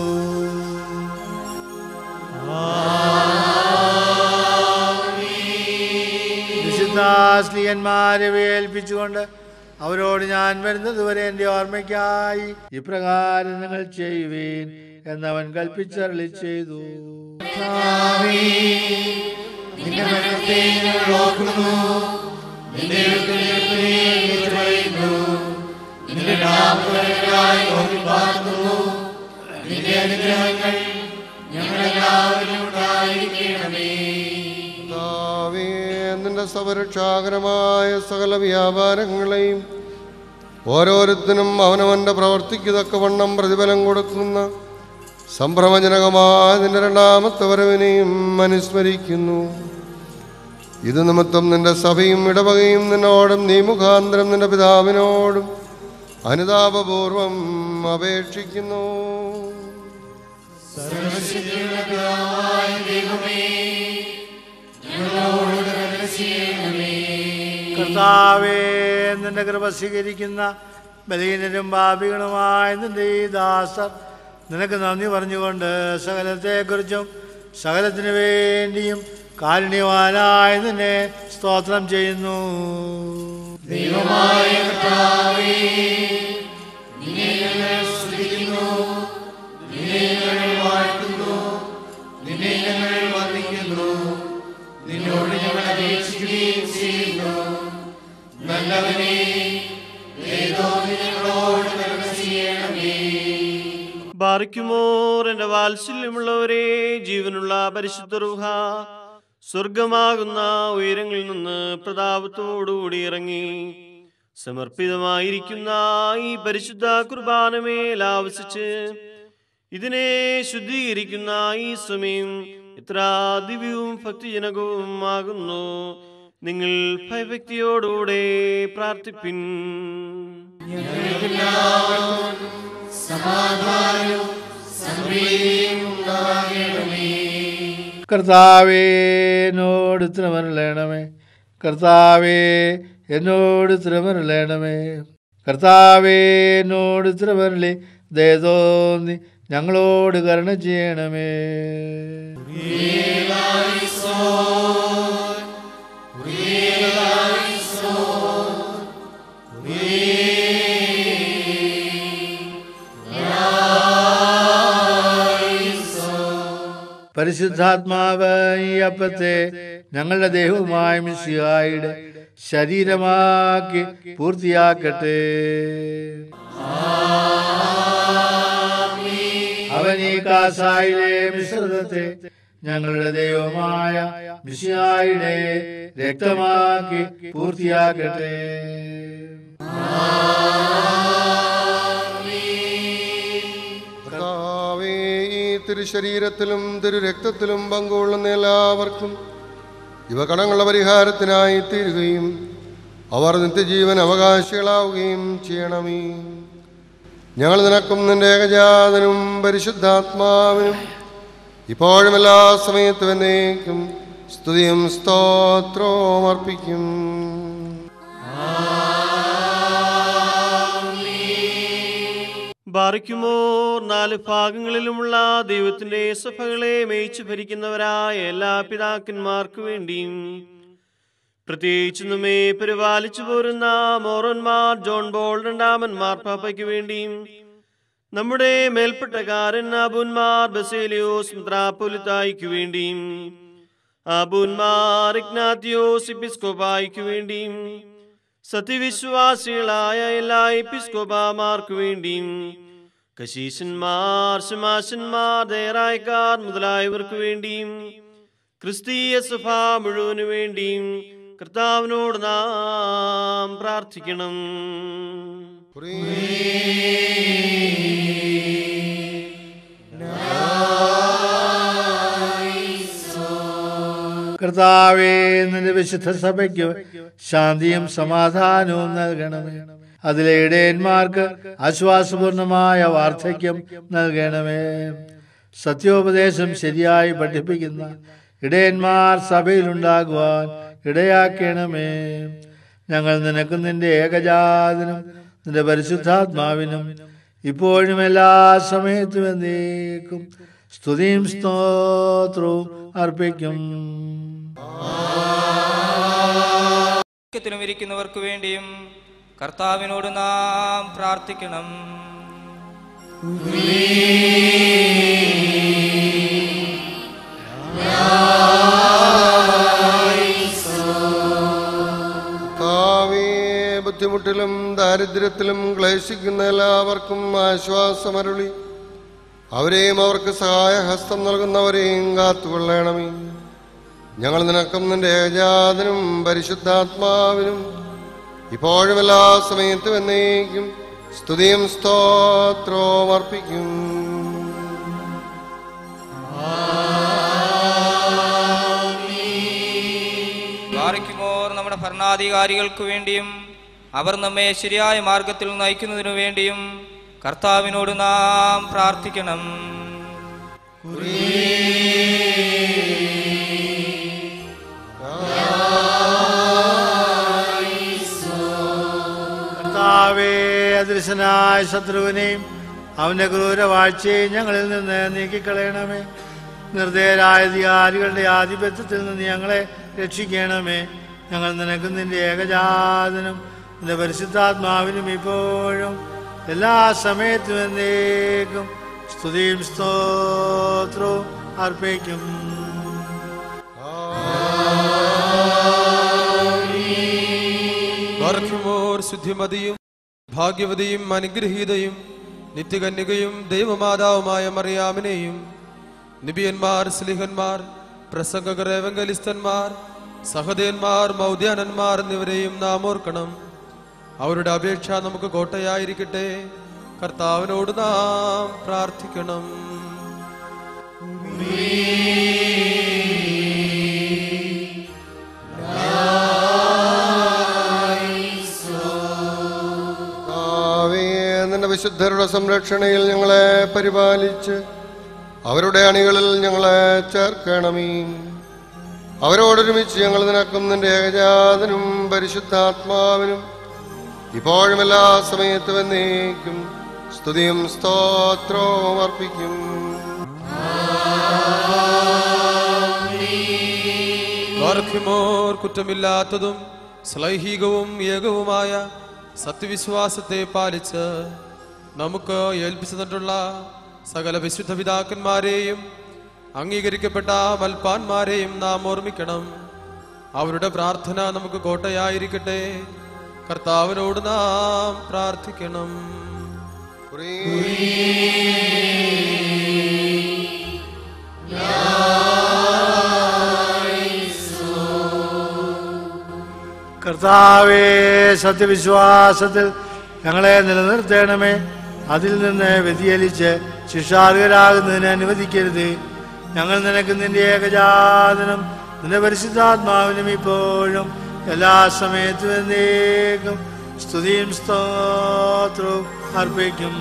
വിശുദ്ധ സ്ത്രീയന്മാരെ ഏൽപ്പിച്ചുകൊണ്ട് അവരോട് ഞാൻ വരുന്നതുവരെ എൻ്റെ ഓർമ്മയ്ക്കായി ഇപ്രകാരം നിങ്ങൾ ചെയ്യുവീൻ എന്നവൻ കൽപ്പിച്ചരുളി ചെയ്തു. നിന്റെ മരണത്തെ ഞങ്ങൾ ഓർക്കുന്നു, നിന്റെ ഉയർപ്പിനെ ഏറ്റുപറയുന്നു, നിന്റെ നാമത്തിനായി നോക്കി പാർക്കുന്നു. നിന്റെ അനുഗ്രഹങ്ങൾ ഞങ്ങളെല്ലാവരും ഉണ്ടായിരിക്കണമേ. നിന്റെ സവരക്ഷാകരമായ സകല വ്യാപാരങ്ങളെയും ഓരോരുത്തരും അവനവൻ്റെ പ്രവർത്തിക്ക് തക്കവണ്ണം പ്രതിഫലം കൊടുക്കുന്ന സംഭ്രമജനകമായ നിന്റെ രണ്ടാമത്തെ വരവിനെയും അനുസ്മരിക്കുന്നു. ഇത് നിമിത്തം നിന്റെ സഭയും ഇടവകയും നിന്നോടും നീ മുഖാന്തരം നിന്റെ പിതാവിനോടും അനുതാപപൂർവം അപേക്ഷിക്കുന്നു. കർത്താവേ, നിന്റെ കൃപ സ്വീകരിക്കുന്ന ബലഹീനരും പാപികളുമായ നിന്റെ ഈ ദാസർ നിനക്ക് നന്ദി പറഞ്ഞുകൊണ്ട് സകലത്തെക്കുറിച്ചും സകലത്തിനു വേണ്ടിയും കാരുണ്യവാനായ നിന്നെ സ്തോത്രം ചെയ്യുന്നു. ദൈവമായ കർത്താവേ, നിന്നെ ഞങ്ങൾ സ്തുതിക്കുന്നു, നിന്നെ ഞങ്ങൾ വാഴ്ത്തുന്നു, നിന്നെ ഞങ്ങൾ വന്ദിക്കുന്നു, നിന്നോട് ഞങ്ങൾ അപേക്ഷിക്കുകയും ചെയ്യുന്നു. നല്ലവനേ, ഏതോ ഞങ്ങളോട് കരുണ ചെയ്യണമേ. ബാറിക്കുമോർ എന്റെ വാത്സല്യമുള്ളവരെ, ജീവനുള്ള പരിശുദ്ധ റൂഹ സ്വർഗമാകുന്ന ഉയരങ്ങളിൽ നിന്ന് പ്രതാപത്തോടുകൂടി ഇറങ്ങി സമർപ്പിതമായിരിക്കുന്ന ഈ പരിശുദ്ധ കുർബാനമേൽ ആവസിച്ച് ഇതിനെ ശുദ്ധീകരിക്കുന്ന ഈ സമയം എത്ര ദിവ്യവും ഭക്തിജനകവും ആകുന്നു. നിങ്ങൾ ഭയഭക്തിയോടുകൂടെ പ്രാർത്ഥിപ്പിൻ. കർത്താവേ, എന്നോട് ഉത്തരമരുളണമേ. കർത്താവേ, എന്നോട് ഉത്തരമരുളണമേ. കർത്താവേ, എന്നോട് ഉത്തരമരുളി ദയ തോന്നി ഞങ്ങളോട് കരുണ ചെയ്യണമേ. പരിശുദ്ധാത്മാവ് ഈ അപ്പത്തെ ഞങ്ങളുടെ ദേഹവുമായ മിശിഹായുടെ ശരീരമാക്കി പൂർത്തിയാക്കട്ടെ. അവൻ ഈ കാസായിലെ മിശ്രിതത്തെ ഞങ്ങളുടെ ദൈവമായ മിശിഹായുടെ രക്തമാക്കി പൂർത്തിയാക്കട്ടെ. തിരുശരീരത്തിലും തിരുരക്തത്തിലും പങ്കുകൊള്ളുന്ന എല്ലാവർക്കും ഇവ കടങ്ങളുടെ പരിഹാരത്തിനായി തീരുകയും അവർ നിത്യജീവൻ അവകാശികളാവുകയും ചെയ്യണമേ. ഞങ്ങൾ നിനക്കും നിന്റെ ഏകജാതനും പരിശുദ്ധാത്മാവിനും ഇപ്പോഴും എല്ലാ സമയത്തും എന്നേക്കും സ്തുതിയും സ്തോത്രവും അർപ്പിക്കും. ബാറിക്കുമോർ നാല് ഭാഗങ്ങളിലുമുള്ള ദൈവത്തിന്റെ സഭകളെ മേയിച്ചു ഭരിക്കുന്നവരായ എല്ലാ പിതാക്കന്മാർക്കു വേണ്ടിയും പ്രത്യേകിച്ച് നമ്മെ പരിപാലിച്ചു പോരുന്ന മോറന്മാർ ജോൺ ബോൾ രണ്ടാമൻ മാർപ്പാപ്പയ്ക്ക് വേണ്ടിയും നമ്മുടെ മേൽപ്പെട്ടക്കാരൻ അബൂന്മാർ ബസേലിയോസ് മെത്രാപ്പൊലീത്തായ്ക്കു വേണ്ടിയും അബൂന്മാർ ഇഗ്നാത്തിയോസ് എപ്പിസ്കോപ്പായ്ക്കു വേണ്ടിയും സത്യവിശ്വാസികളായ എല്ലാ എപ്പിസ്കോപ്പാമാർക്കു വേണ്ടിയും കശീശന്മാർ ശമാശന്മാർ ദേറായക്കാർ മുതലായവർക്ക് വേണ്ടിയും ക്രിസ്തീയ സഭ മുഴുവനു വേണ്ടിയും കർത്താവിനോട് നാം പ്രാർത്ഥിക്കണം. കർത്താവേ, നിന്റെ വിശുദ്ധ സഭയ്ക്ക് ശാന്തിയും സമാധാനവും നൽകണമേ. അതിലെ ഇടയന്മാർക്ക് ആശ്വാസപൂർണമായ വാർദ്ധക്യം നൽകണമേ. സത്യോപദേശം ശരിയായി പഠിപ്പിക്കുന്ന ഇടയന്മാർ സഭയിലുണ്ടാകുവാൻ ഇടയാക്കണമേ. ഞങ്ങൾ നിനക്കും നിന്റെ ഏകജാതനും നിന്റെ പരിശുദ്ധാത്മാവിനും ഇപ്പോഴും എല്ലാ സമയത്തും എന്നേക്കും സ്തുതിയും സ്തോത്രവും അർപ്പിക്കും. ഇരിക്കുന്നവർക്ക് വേണ്ടിയും കർത്താവിനോട് നാം പ്രാർത്ഥിക്കണം. ബുദ്ധിമുട്ടിലും ദാരിദ്ര്യത്തിലും ക്ലേശിക്കുന്ന എല്ലാവർക്കും ആശ്വാസമരുളി അവരെയും അവർക്ക് സഹായഹസ്തം നൽകുന്നവരെയും കാത്തുകൊള്ളണമേ. ഞങ്ങൾ നിനക്കും നിന്റെ ഏകജാതനും പരിശുദ്ധാത്മാവിനും ഇപ്പോഴും എല്ലാ സമയത്തും എന്നേക്കും സ്തുതിയും സ്തോത്രവും അർപ്പിക്കും. ബാറയ്ക്കുമോർ നമ്മുടെ ഭരണാധികാരികൾക്ക് വേണ്ടിയും അവർ നമ്മെ ശരിയായ മാർഗത്തിൽ നയിക്കുന്നതിനു വേണ്ടിയും കർത്താവിനോട് നാം പ്രാർത്ഥിക്കണം. കർത്താവേ, അദൃശ്യനായ ശത്രുവിനെയും അവന്റെ ക്രൂരവാഴ്ചയെയും ഞങ്ങളിൽ നിന്ന് നീക്കിക്കളയണമേ. നിർദ്ദയരായ അധികാരികളുടെ ആധിപത്യത്തിൽ നിന്ന് ഞങ്ങളെ രക്ഷിക്കണമേ. ഞങ്ങൾ നിനക്കും നിന്റെ ഏകജാതനും നിന്റെ പരിശുദ്ധാത്മാവിനും ഇപ്പോഴും എല്ലാ സമയത്തും എന്നേക്കും സ്തുതിയും സ്തോത്രവും അർപ്പിക്കും. ശുദ്ധിമതിയും ഭാഗ്യവതിയും അനുഗ്രഹീതയും നിത്യകന്യകയും ദൈവമാതാവുമായ മറിയാമിനെയും നിബിയന്മാർ, സ്ലിഹന്മാർ, പ്രസംഗകർ, എവങ്കലിസ്തന്മാർ, സഹദേന്മാർ, മൗദ്യാനന്മാർ എന്നിവരെയും നാം ഓർക്കണം. അവരുടെ അപേക്ഷ നമുക്ക് കോട്ടയായിരിക്കട്ടെ. കർത്താവിനോട് നാം പ്രാർത്ഥിക്കണം. നിന്റെ വിശുദ്ധരുടെ സംരക്ഷണയിൽ ഞങ്ങളെ പരിപാലിച്ച് അവരുടെ അണികളിൽ ഞങ്ങളെ ചേർക്കണമേ. അവരോടൊരുമിച്ച് ഞങ്ങൾ നിനക്കും നിന്റെ ഏകജാതനും പരിശുദ്ധാത്മാവിനും ഇപ്പോഴും എല്ലാ സമയത്തും എന്നേക്കും സ്തുതിയും സ്തോത്രവും അർപ്പിക്കും. കുറ്റമില്ലാത്തതും ശ്ലൈഹികവും ഏകവുമായ സത്യവിശ്വാസത്തെ പാലിച്ച് നമുക്ക് ഏൽപ്പിച്ചു തന്നിട്ടുള്ള സകല വിശുദ്ധ പിതാക്കന്മാരെയും അംഗീകരിക്കപ്പെട്ട മൽപ്പാന്മാരെയും നാം ഓർമ്മിക്കണം. അവരുടെ പ്രാർത്ഥന നമുക്ക് കോട്ടയായിരിക്കട്ടെ. കർത്താവിനോട് നാം പ്രാർത്ഥിക്കണം. കർത്താവേ, സത്യവിശ്വാസത്തിൽ ഞങ്ങളെ നിലനിർത്തണമേ. അതിൽ നിന്ന് വ്യതിചലിച്ച് ശിക്ഷാർഹരാകുന്നതിന് അനുവദിക്കരുത്. ഞങ്ങൾ നിനക്ക് നിന്റെ ഏകജാതനും നിന്റെ പരിശുദ്ധാത്മാവിനും ഇപ്പോഴും എല്ലാ സമയത്തും എന്നേക്കും സ്തുതിയും സ്തോത്രവും അർപ്പിക്കും.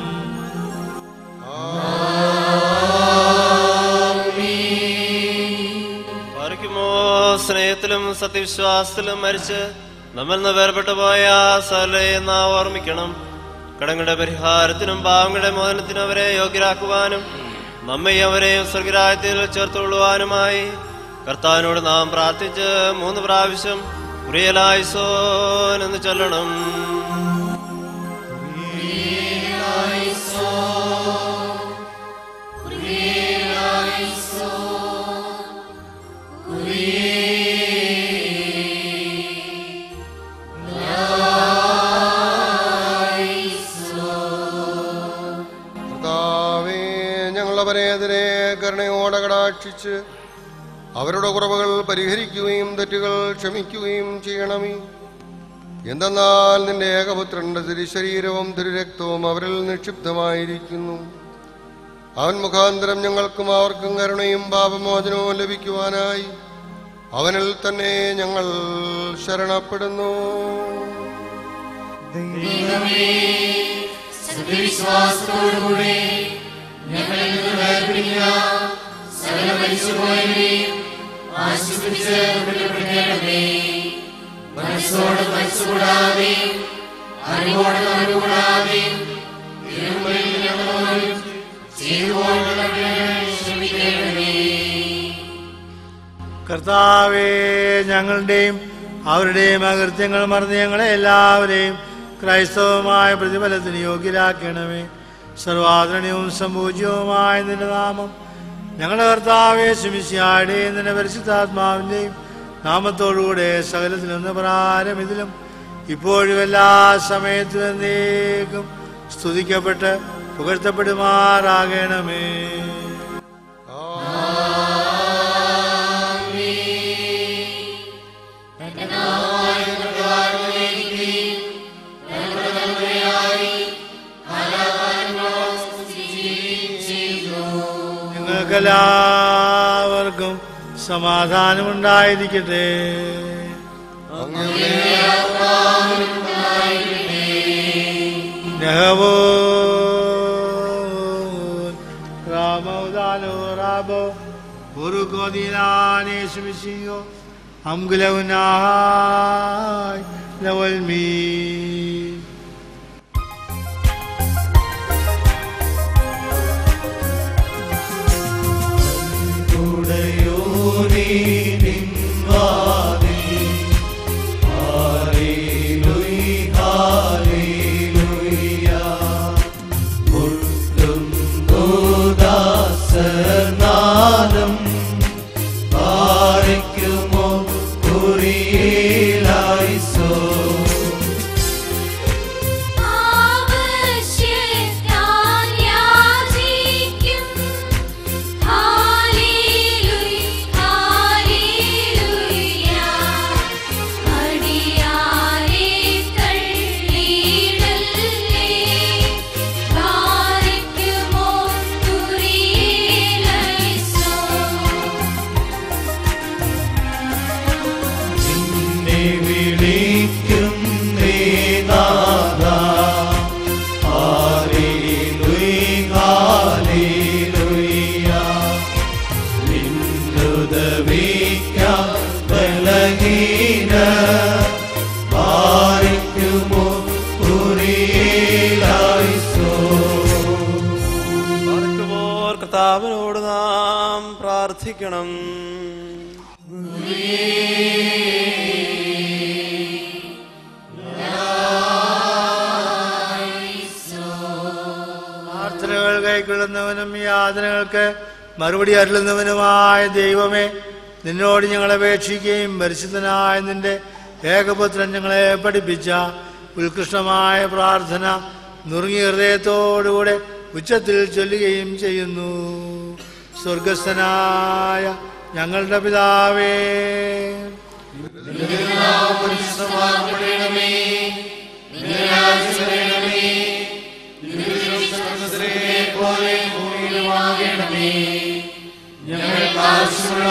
സ്നേഹത്തിലും സത്യവിശ്വാസത്തിലും മരിച്ച് നമ്മൾ നിന്ന് വേർപെട്ടു പോയ സകലരെ നാം ഓർമ്മിക്കണം. കടങ്ങളുടെ പരിഹാരത്തിനും പാവങ്ങളുടെ മോചനത്തിനും അവരെ യോഗ്യരാക്കുവാനും നമ്മയും അവരെയും സ്വർഗരാജ്യത്തിൽ ചേർത്തുകൊള്ളുവാനുമായി കർത്താവിനോട് നാം പ്രാർത്ഥിച്ച് മൂന്ന് പ്രാവശ്യം കുറിയലായിസോൻ എന്ന് ചൊല്ലണം. അവരെതിരെ കരുണയോടെ കടാക്ഷിച്ച് അവരുടെ കുറവുകൾ പരിഹരിക്കുകയും തെറ്റുകൾ ക്ഷമിക്കുകയും ചെയ്യണമേ. എന്തെന്നാൽ നിന്റെ ഏകപുത്രന്റെ തിരുശരീരവും തിരുരക്തവും അവരിൽ നിക്ഷിപ്തമായിരിക്കുന്നു. അവൻ മുഖാന്തരം ഞങ്ങൾക്കും അവർക്കും കരുണയും പാപമോചനവും ലഭിക്കുവാനായി അവനിൽ തന്നെ ഞങ്ങൾ ശരണപ്പെടുന്നു. സത്യവിശ്വാസത്തോടുകൂടി ഞങ്ങളിൽ നിന്ന് വേർപിരിഞ്ഞ സകല മരിച്ചുപോയവരെയും ആശീർവദിച്ച് വിടപ്പെടണമേ. മനസ്സോട് മനസ്സുകൂടാതെയും അറിവോട് അറിവുകൂടാതെയും തിരുമുമ്പിൽ ഞങ്ങളോടും ചെയ്തുപോലുള്ള ക്ഷമിക്കണമേ. കർത്താവേ, ഞങ്ങളുടെയും അവരുടെയും അകൃത്യങ്ങൾ മറന്ന് ഞങ്ങളെ എല്ലാവരെയും ക്രൈസ്തവമായ പ്രതിഫലത്തിന് യോഗ്യരാക്കണമേ. സർവാദരണീയവും സംപൂജ്യവുമായ നിന്റെ നാമം ഞങ്ങളുടെ കർത്താവേ ശുമിശിയായുടെയും നിന്റെ പരിശുദ്ധാത്മാവിന്റെയും നാമത്തോടുകൂടെ സകലത്തിൽ നിന്ന് പ്രകാരം ഇതിലും ഇപ്പോഴും എല്ലാ സമയത്തും എന്നേക്കും സ്തുതിക്കപ്പെട്ട് പുകഴ്ത്തപ്പെടുമാറാകണമേ. തന്റെ നാമമായ നിങ്ങൾക്കെല്ലാവർക്കും സമാധാനമുണ്ടായിരിക്കട്ടെ. നെഹവോ റാമൗദാലോ റാബോ ബുറുകോദിനാനേശുമിശിയോ അംഗുലവുനായ് ലവൽമീ. കർത്താവിനോട് നാം പ്രാർത്ഥിക്കണം. പ്രാർത്ഥനകൾ കൈക്കൊള്ളുന്നവനും യാതനകൾക്ക് മറുപടി അരുളുന്നവനുമായ ദൈവമേ, നിന്നോട് ഞങ്ങൾ അപേക്ഷിക്കുകയും പരിശുദ്ധനായ നിന്റെ ഏകപുത്രൻ ഞങ്ങളെ പഠിപ്പിച്ച ഉത്കൃഷ്ടമായ പ്രാർത്ഥന നുറുങ്ങിയ ഹൃദയത്തോടുകൂടെ ഉച്ചത്തിൽ ചൊല്ലുകയും ചെയ്യുന്നു. സ്വർഗസ്ഥനായ ഞങ്ങളുടെ പിതാവേ, ഞങ്ങൾക്ക് ആവശ്യമുള്ള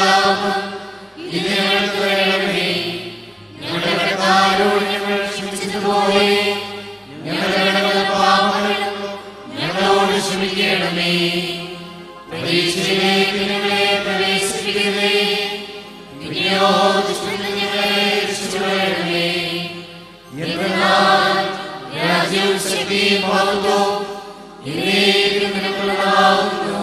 ഞങ്ങളുടെ കടക്കാരോട് ഞങ്ങൾ ക്ഷമിച്ചതുപോലെ ഞങ്ങളുടെ പാപങ്ങൾ ഞങ്ങളോട് ക്ഷമിക്കണമേ. പരീക്ഷയിലേക്ക് ഞങ്ങളെ പ്രവേശിപ്പിക്കരുതേ, പിന്നെയോ ദുഷ്ടനിൽ ഞങ്ങളെ രക്ഷിച്ചുകൊള്ളണമേ. എന്തെന്നാൽ രാജ്യവും ശക്തിയും മഹത്വവും എന്നേക്കും നിനക്കുള്ളതാകുന്നു.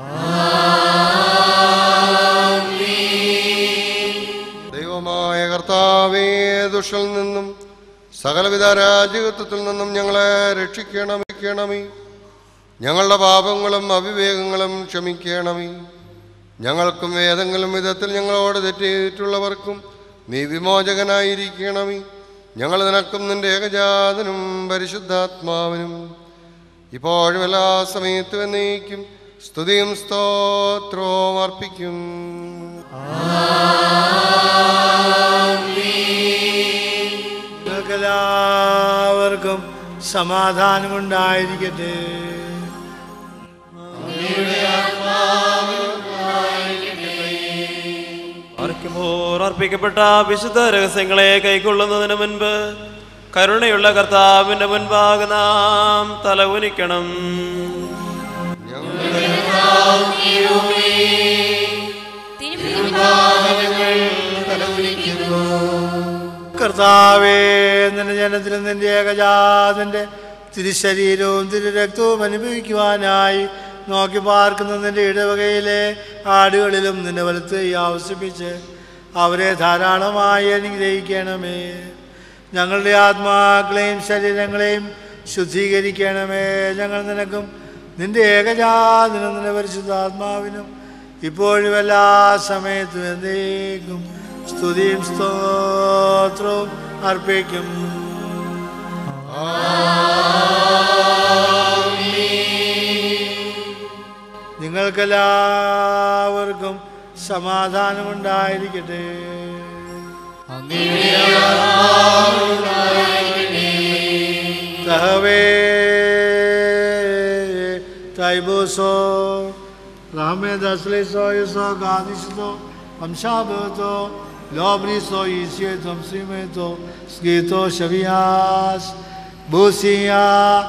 ദൈവമായ കർത്താവേ, ദുഷ്ടനിൽ നിന്നും സകലവിധ രാജ്യത്വത്തിൽ നിന്നും ഞങ്ങളെ രക്ഷിക്കണമേ. ഞങ്ങളുടെ പാപങ്ങളും അവിവേകങ്ങളും ക്ഷമിക്കണമേ. ഞങ്ങൾക്കും ഏതെങ്കിലും വിധത്തിൽ ഞങ്ങളോട് തെറ്റിയിട്ടുള്ളവർക്കും നീ വിമോചകനായിരിക്കണമേ. ഞങ്ങൾ നിനക്കും നിന്റെ ഏകജാതനും പരിശുദ്ധാത്മാവിനും ഇപ്പോഴും എല്ലാ സമയത്തും എന്നേക്കും സ്തുതിയും സ്തോത്രവും അർപ്പിക്കും. നിങ്ങൾക്കെല്ലാവർക്കും സമാധാനമുണ്ടായിരിക്കട്ടെ. അർക്കുമോർ അർപ്പിക്കപ്പെട്ട വിശുദ്ധ രഹസ്യങ്ങളെ കൈക്കൊള്ളുന്നതിന് മുൻപ് കരുണയുള്ള കർത്താവിന്റെ മുൻപാകെ നാം തലകുനിക്കണം. കർത്താവേ, നിന്റെ ജനത്തിലും നിന്റെ ഏകജാതന്റെ തിരുശരീരവും തിരുരക്തവും അനുഭവിക്കുവാനായി നോക്കി പാർക്കുന്ന നിന്റെ ഇടവകയിലെ ആടുകളിലും നിന്റെ വലത്ത് ആവശ്യപ്പിച്ച് അവരെ ധാരാളമായി അനുഗ്രഹിക്കണമേ. ഞങ്ങളുടെ ആത്മാക്കളെയും ശരീരങ്ങളെയും ശുദ്ധീകരിക്കണമേ. ഞങ്ങൾ നിനക്കും നിന്റെ ഏകജാതനും നിന്റെ പരിശുദ്ധാത്മാവിനും ഇപ്പോഴും എല്ലാ സമയത്തും എന്നേക്കും സ്തുതിയും സ്തോത്രവും അർപ്പിക്കും. നിങ്ങൾക്കെല്ലാവർക്കും സമാധാനമുണ്ടായിരിക്കട്ടെ. തഹവേ തൈബോസോ Rame Dasleso Yeso Gadisito Amshaboto Lobriso Isietom Simeto Skito Shavias Busia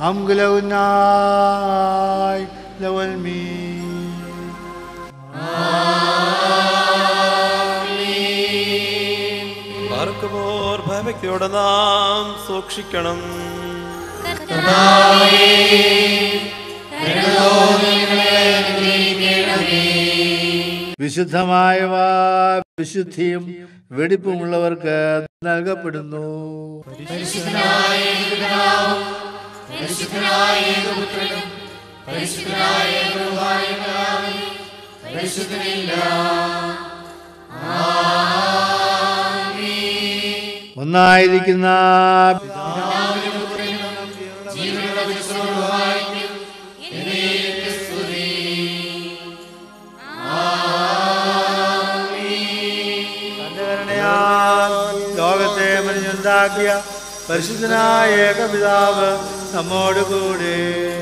Amglaunai Lawalmi. പാർക്കുമോർ ഭയഭക്തിയോടെ നാം സൂക്ഷിക്കണം. വിശുദ്ധമായവ വിശുദ്ധിയും വെടിപ്പുമുള്ളവർക്ക് നൽകപ്പെടുന്നു. പരിശുദ്ധനായ പിതാവും പരിശുദ്ധനായ പുത്രനും പരിശുദ്ധനായ റൂഹായുമായി പരിശുദ്ധനില്ല. ഒന്നായിരിക്കുന്ന പിതാവിനും പുത്രനും ജീവനുള്ള പരിശുദ്ധനായിരിക്കും എന്നേക്കും സ്തുതി. തന്റെ കരുണയാൽ ലോകത്തെ മനുഷ്യനുണ്ടാക്കിയ പരിശുദ്ധനായ ഏകപിതാവ് നമ്മോട് കൂടെ.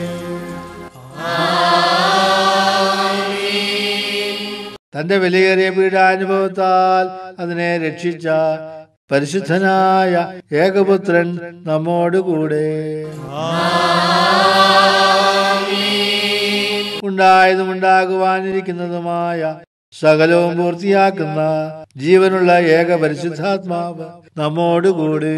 തന്റെ വിലയേറിയ പീഡാനുഭവത്താൽ അതിനെ രക്ഷിച്ച പരിശുദ്ധനായ ഏകപുത്രൻ നമ്മോട് കൂടെ. ഉണ്ടായതും ഉണ്ടാകുവാനിരിക്കുന്നതുമായ സകലവും പൂർത്തിയാക്കുന്ന ജീവനുള്ള ഏക പരിശുദ്ധാത്മാവ് നമ്മോട് കൂടെ.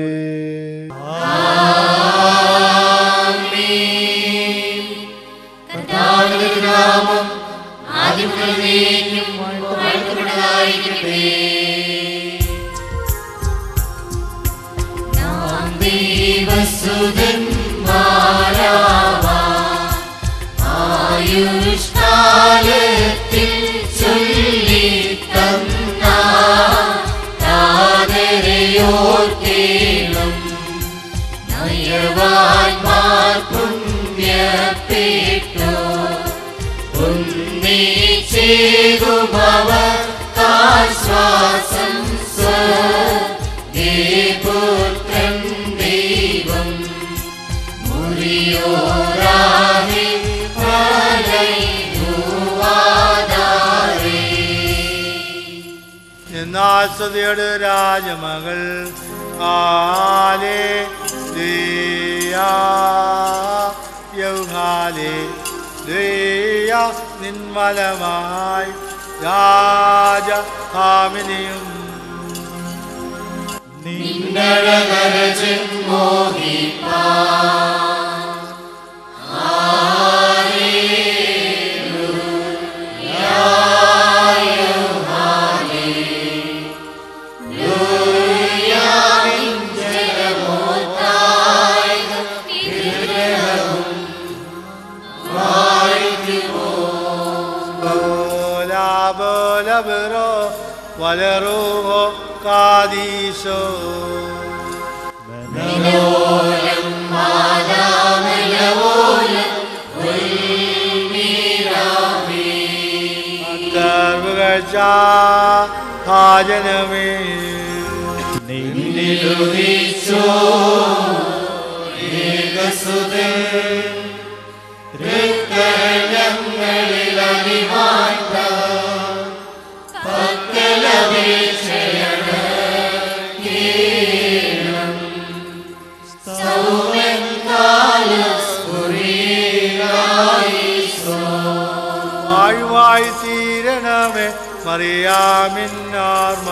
ആയുഷ്കാലത്തിൽ ചൊല്ലിത്തന്ന താതരയോർക്കേണം നയവാൻമാർ പുണ്യപ്പെട്ടു ഒന്നിച്ചേകുമവർ കാശ്വാസം സ്വപുത്രൻ ദൈവം മുറിയോരാഹി എന്നാൽ സ്തുതിയുടെ രാജമകൾ ആലേ ലേയാ യൗഹാലേ ലേയാ നിന്മലമായി രാജഹാമിനിയും നിന്നഴകരജൻ മോഹിപ്പാ വലറുഹോ കാദീശോ മനോലം മാലാമലവോലം ഉൽമീരാമേ സർവകർച്ച ഭാജനമേ നിന്നിലുദിച്ചോ ഏകസുതൻ ഞങ്ങളിൽ അണിമാറ്റ വായുവായി തീരണമേ മറിയാമിന്നോർമ്മ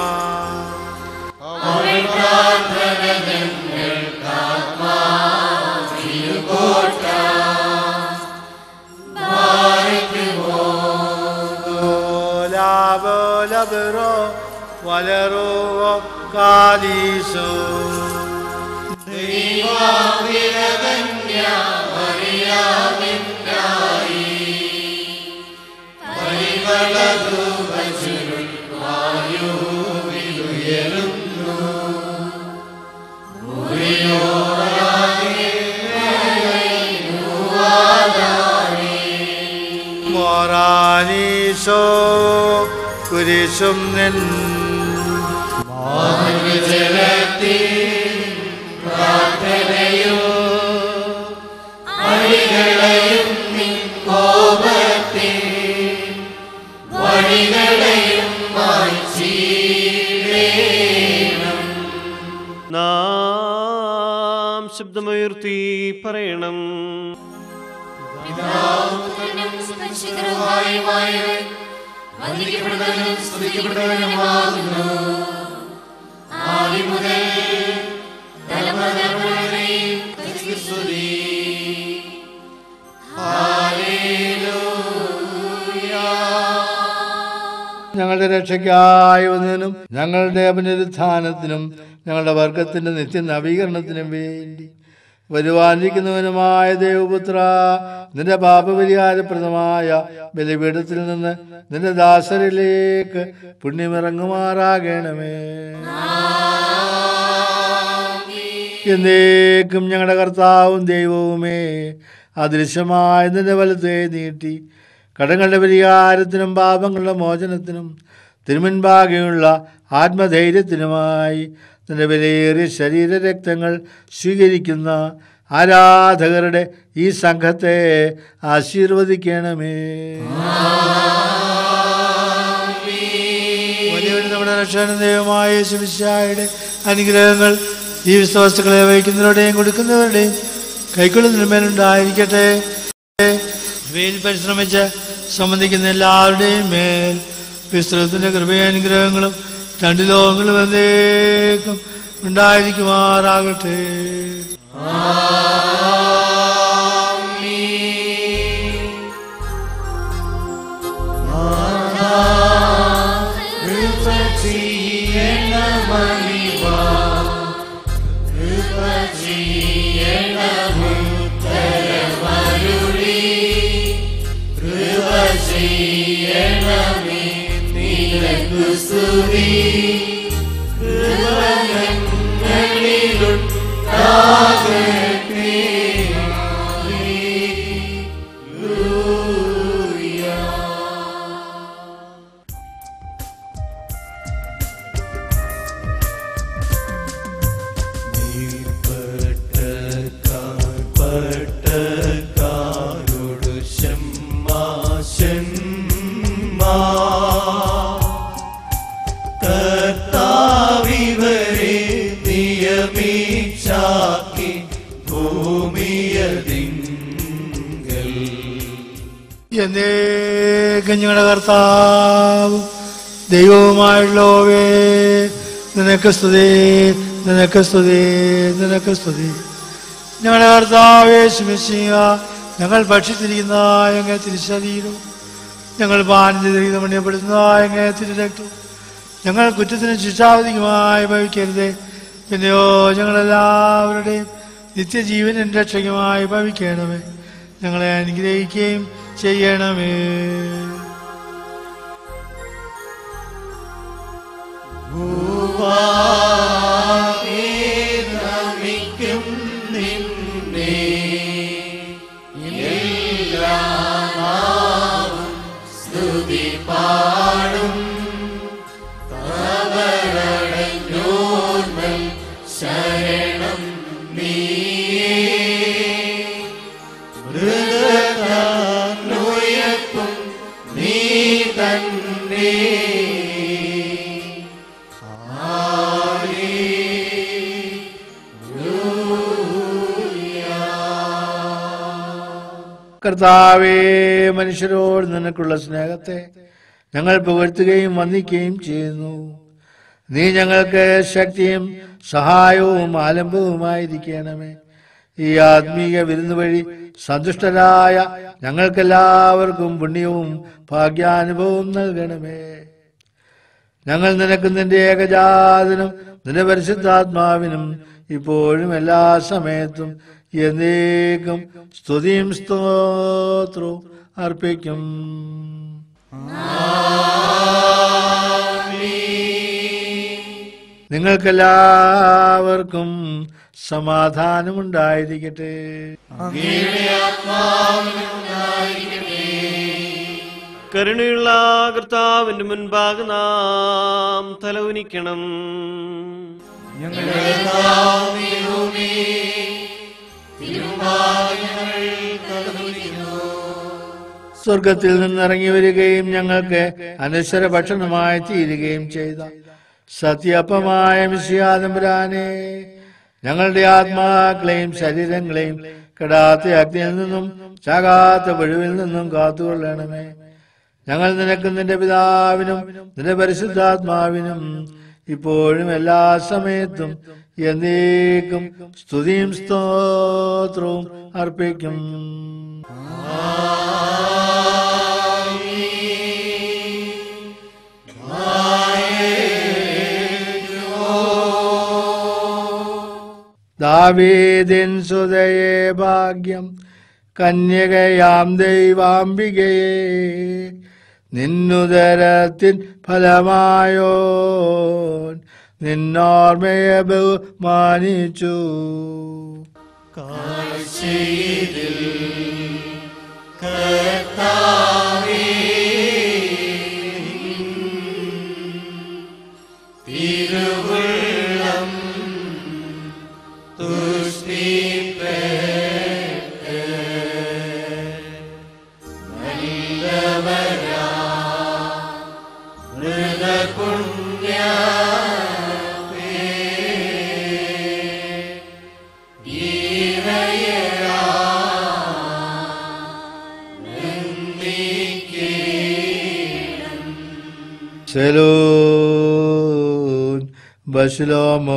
ലാബോലബറോ വലറോ കാദീശോ മോറാനീശോ കുരിശും നിൻ പ്രാർത്ഥനയോ അടികളയും നിൻ കോപത്തെ നാം ശബ്ദമുയർത്തി പറയണം. ഞങ്ങളുടെ രക്ഷയ്ക്കായി വന്നതിനും ഞങ്ങളുടെ പുനരുത്ഥാനത്തിനും ഞങ്ങളുടെ വർഗത്തിന്റെ നിത്യ നവീകരണത്തിനും വേണ്ടി വരുവാനിരിക്കുന്നവനുമായ ദൈവപുത്ര, നിന്റെ പാപപരിഹാരപ്രദമായ ബലിപീഠത്തിൽ നിന്ന് നിന്റെ ദാസരിലേക്ക് പുണ്യമിറങ്ങുമാറാകണമേ. എന്നേക്കും ഞങ്ങളുടെ കർത്താവും ദൈവവുമേ, അദൃശ്യമായ നിന്റെ വലത്തെ നീട്ടി കടങ്ങളുടെ പരിഹാരത്തിനും പാപങ്ങളുടെ മോചനത്തിനും തിരുമുൻപാകെയുള്ള ആത്മധൈര്യത്തിനുമായി നിന്റെ വിലയേറിയ ശരീരരക്തങ്ങൾ സ്വീകരിക്കുന്ന ആരാധകരുടെ ഈ സംഘത്തെ ആശീർവദിക്കണമേ. വലിയവൻ നമ്മുടെ രക്ഷകനും ദൈവമായ യേശുമിശിഹായുടെ അനുഗ്രഹങ്ങൾ ഈ വിശ്വാസങ്ങളെ വഹിക്കുന്നവരുടെയും കൊടുക്കുന്നവരുടെയും കൈക്കൊള്ളുന്നതിന്മേലുണ്ടായിരിക്കട്ടെ. ഇവയിൽ പരിശ്രമിച്ച് സംബന്ധിക്കുന്ന എല്ലാവരുടെയും മേൽ വിശ്രമത്തിന്റെ കൃപയാനുഗ്രഹങ്ങളും രണ്ട് ലോകങ്ങളും എന്നേക്കും ഉണ്ടായിരിക്കുമാറാകട്ടെ. എന്നേക്കും ഞങ്ങളുടെ കർത്താവ് ദൈവവുമായുള്ളവേ, നിനക്ക് സ്തുതി, നിനക്ക് സ്തുതി, നിനക്ക് സ്തുതി. ഞങ്ങളുടെ കർത്താവ് യേശുമിശിഹാ, ഞങ്ങൾ ഭക്ഷിച്ചിരിക്കുന്ന അങ്ങേ തിരുശരീരവും ഞങ്ങൾ പാനം ചെയ്തിരിക്കുന്ന മണിയപ്പെടുന്ന അങ്ങേ തിരുരക്തവും ഞങ്ങൾ കുറ്റത്തിന് ശിക്ഷാവധിക്കുമായി ഭവിക്കരുതേ. പിന്നെയോ ഞങ്ങളെല്ലാവരുടെയും നിത്യജീവനും രക്ഷകമായി ഭവിക്കണമേ. ഞങ്ങളെ അനുഗ്രഹിക്കുകയും ചെയ്യണമേ. സ്തുതി പാടും ശരണം നീയേ, മൃതനുയർപ്പും നീ തന്നെ. കർത്താവേ, മനുഷ്യരോട് നിനക്കുള്ള സ്നേഹത്തെ ഞങ്ങൾ പുകഴ്ത്തുകയും വന്ദിക്കുകയും ചെയ്യുന്നു. നീ ഞങ്ങൾക്ക് ശക്തിയും സഹായവും ആലംബവുമായിരിക്കണമേ. ഈ ആത്മീയ വിരുന്ന് വഴി സന്തുഷ്ടരായ ഞങ്ങൾക്കെല്ലാവർക്കും പുണ്യവും ഭാഗ്യാനുഭവവും നൽകണമേ. ഞങ്ങൾ നിനക്ക് നിന്റെ ഏകജാതനും നിന്റെ പരിശുദ്ധാത്മാവിനും ഇപ്പോഴും എല്ലാ സമയത്തും എന്നേക്കും സ്തുതിയും സ്തോത്രവും അർപ്പിക്കും. നിങ്ങൾക്കെല്ലാവർക്കും സമാധാനമുണ്ടായിരിക്കട്ടെ. കരുണയുള്ള കർത്താവിന്റെ മുൻപാകെ നാം തലകുനിക്കണം. സ്വർഗത്തിൽ നിന്നിറങ്ങി വരികയും ഞങ്ങൾക്ക് അനശ്വര ഭക്ഷണമായി തീരുകയും ചെയ്ത സത്യപ്പമായ മിശിഹാതമ്പുരാനെ, ഞങ്ങളുടെ ആത്മാക്കളെയും ശരീരങ്ങളെയും കെടാത്ത അഗ്നിയിൽ നിന്നും ചാകാത്ത പുഴുവിൽ നിന്നും കാത്തുകൊള്ളണമേ. ഞങ്ങൾ നിനക്കും നിന്റെ പിതാവിനും നിന്റെ പരിശുദ്ധാത്മാവിനും ഇപ്പോഴും എല്ലാ സമയത്തും എന്നേക്കും സ്തുതിയും സ്തോത്രവും അർപ്പിക്കും. ദാവീദിൻ സുതയേ ഭാഗ്യം, കന്യകയാം ദൈവാംബികയെ, നിന്നുദരത്തിൻ ഫലമായോൻ നിന്നോർമ്മയെ ബഹുമാനിച്ചു. കാഴ്ചയിൽ കർത്താവേ തിരുവുള്ളം തുഷ്ടിപ്പെട്ട് നല്ലവരാ മൃതപുണ്യ സെലൂൻ ബശ്ലോമോ.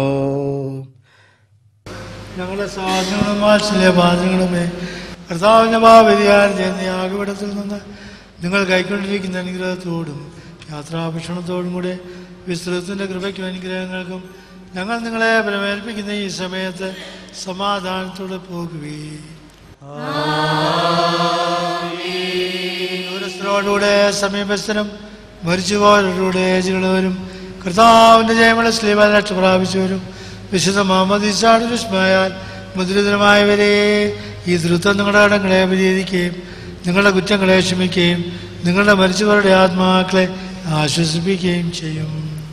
ഞങ്ങളുടെ സാധനങ്ങളും വാത്സല്യ പാദങ്ങളുമേ, കർത്താവിന്റെ ഭാവ്യതികാരം ചെയ്യുന്ന യാഗപീഠത്തിൽ നിന്ന് നിങ്ങൾ കൈക്കൊണ്ടിരിക്കുന്ന അനുഗ്രഹത്തോടും യാത്രാഭക്ഷണത്തോടും കൂടെ വിസ്തൃതത്തിന്റെ കൃപയ്ക്കും അനുഗ്രഹങ്ങൾക്കും ഞങ്ങൾ നിങ്ങളെ പ്രമേൽപ്പിക്കുന്ന ഈ സമയത്ത് സമാധാനത്തോടെ പോകുകയും ദൂരസ്ഥരോടുകൂടെ സമീപസ്ഥരും മരിച്ചുപോയവരുടെ ഏജുള്ളവരും കർത്താവിന്റെ ജയമുള്ള സ്ലീബ രക്ഷ പ്രാപിച്ചവരും വിശുദ്ധ മുഹമ്മദ് ഈസായുടെ വിസ്മയാൽ മുദ്രിതമായവരെ ഈ ധൃത്വം നിങ്ങളുടെ കടങ്ങളെ പരിഹരിക്കുകയും നിങ്ങളുടെ കുറ്റങ്ങളെ ക്ഷമിക്കുകയും നിങ്ങളുടെ മരിച്ചവരുടെ ആത്മാക്കളെ ആശ്വസിപ്പിക്കുകയും ചെയ്യും.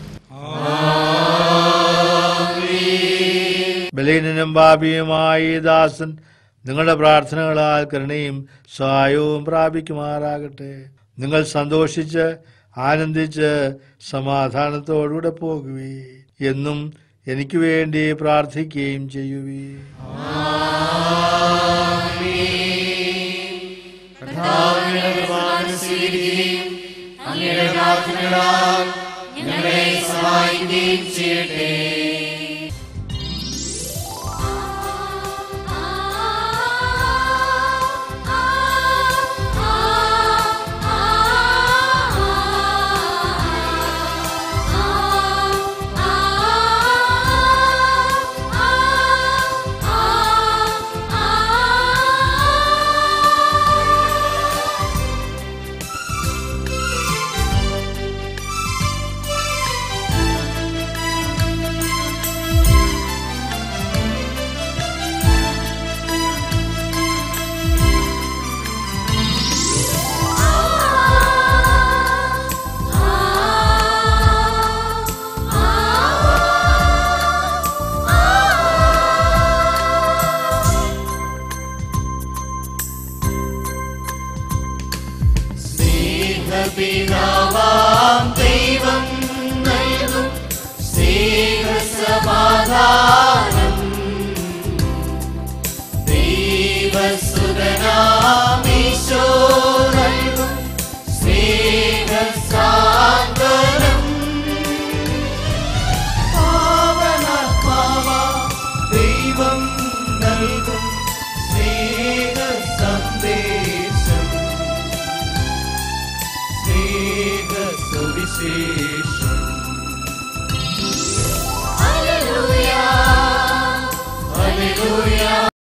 ബലഹീനനും പാപിയുമായി ദാസൻ നിങ്ങളുടെ പ്രാർത്ഥനകളാൽ കരുണയും സഹായവും പ്രാപിക്കുമാറാകട്ടെ. നിങ്ങൾ സന്തോഷിച്ച് ആനന്ദിച്ച് സമാധാനത്തോടുകൂടെ പോകുവീ. എന്നും എനിക്ക് വേണ്ടി പ്രാർത്ഥിക്കുകയും ചെയ്യുവീ. അങ്ങയുടെ പ്രാർത്ഥനകളാൽ ഞങ്ങളെ സഹായിക്കുകയും ചെയ്യട്ടെ. പിതാവാം ദൈവം നൽകും സ്നേഹസമാ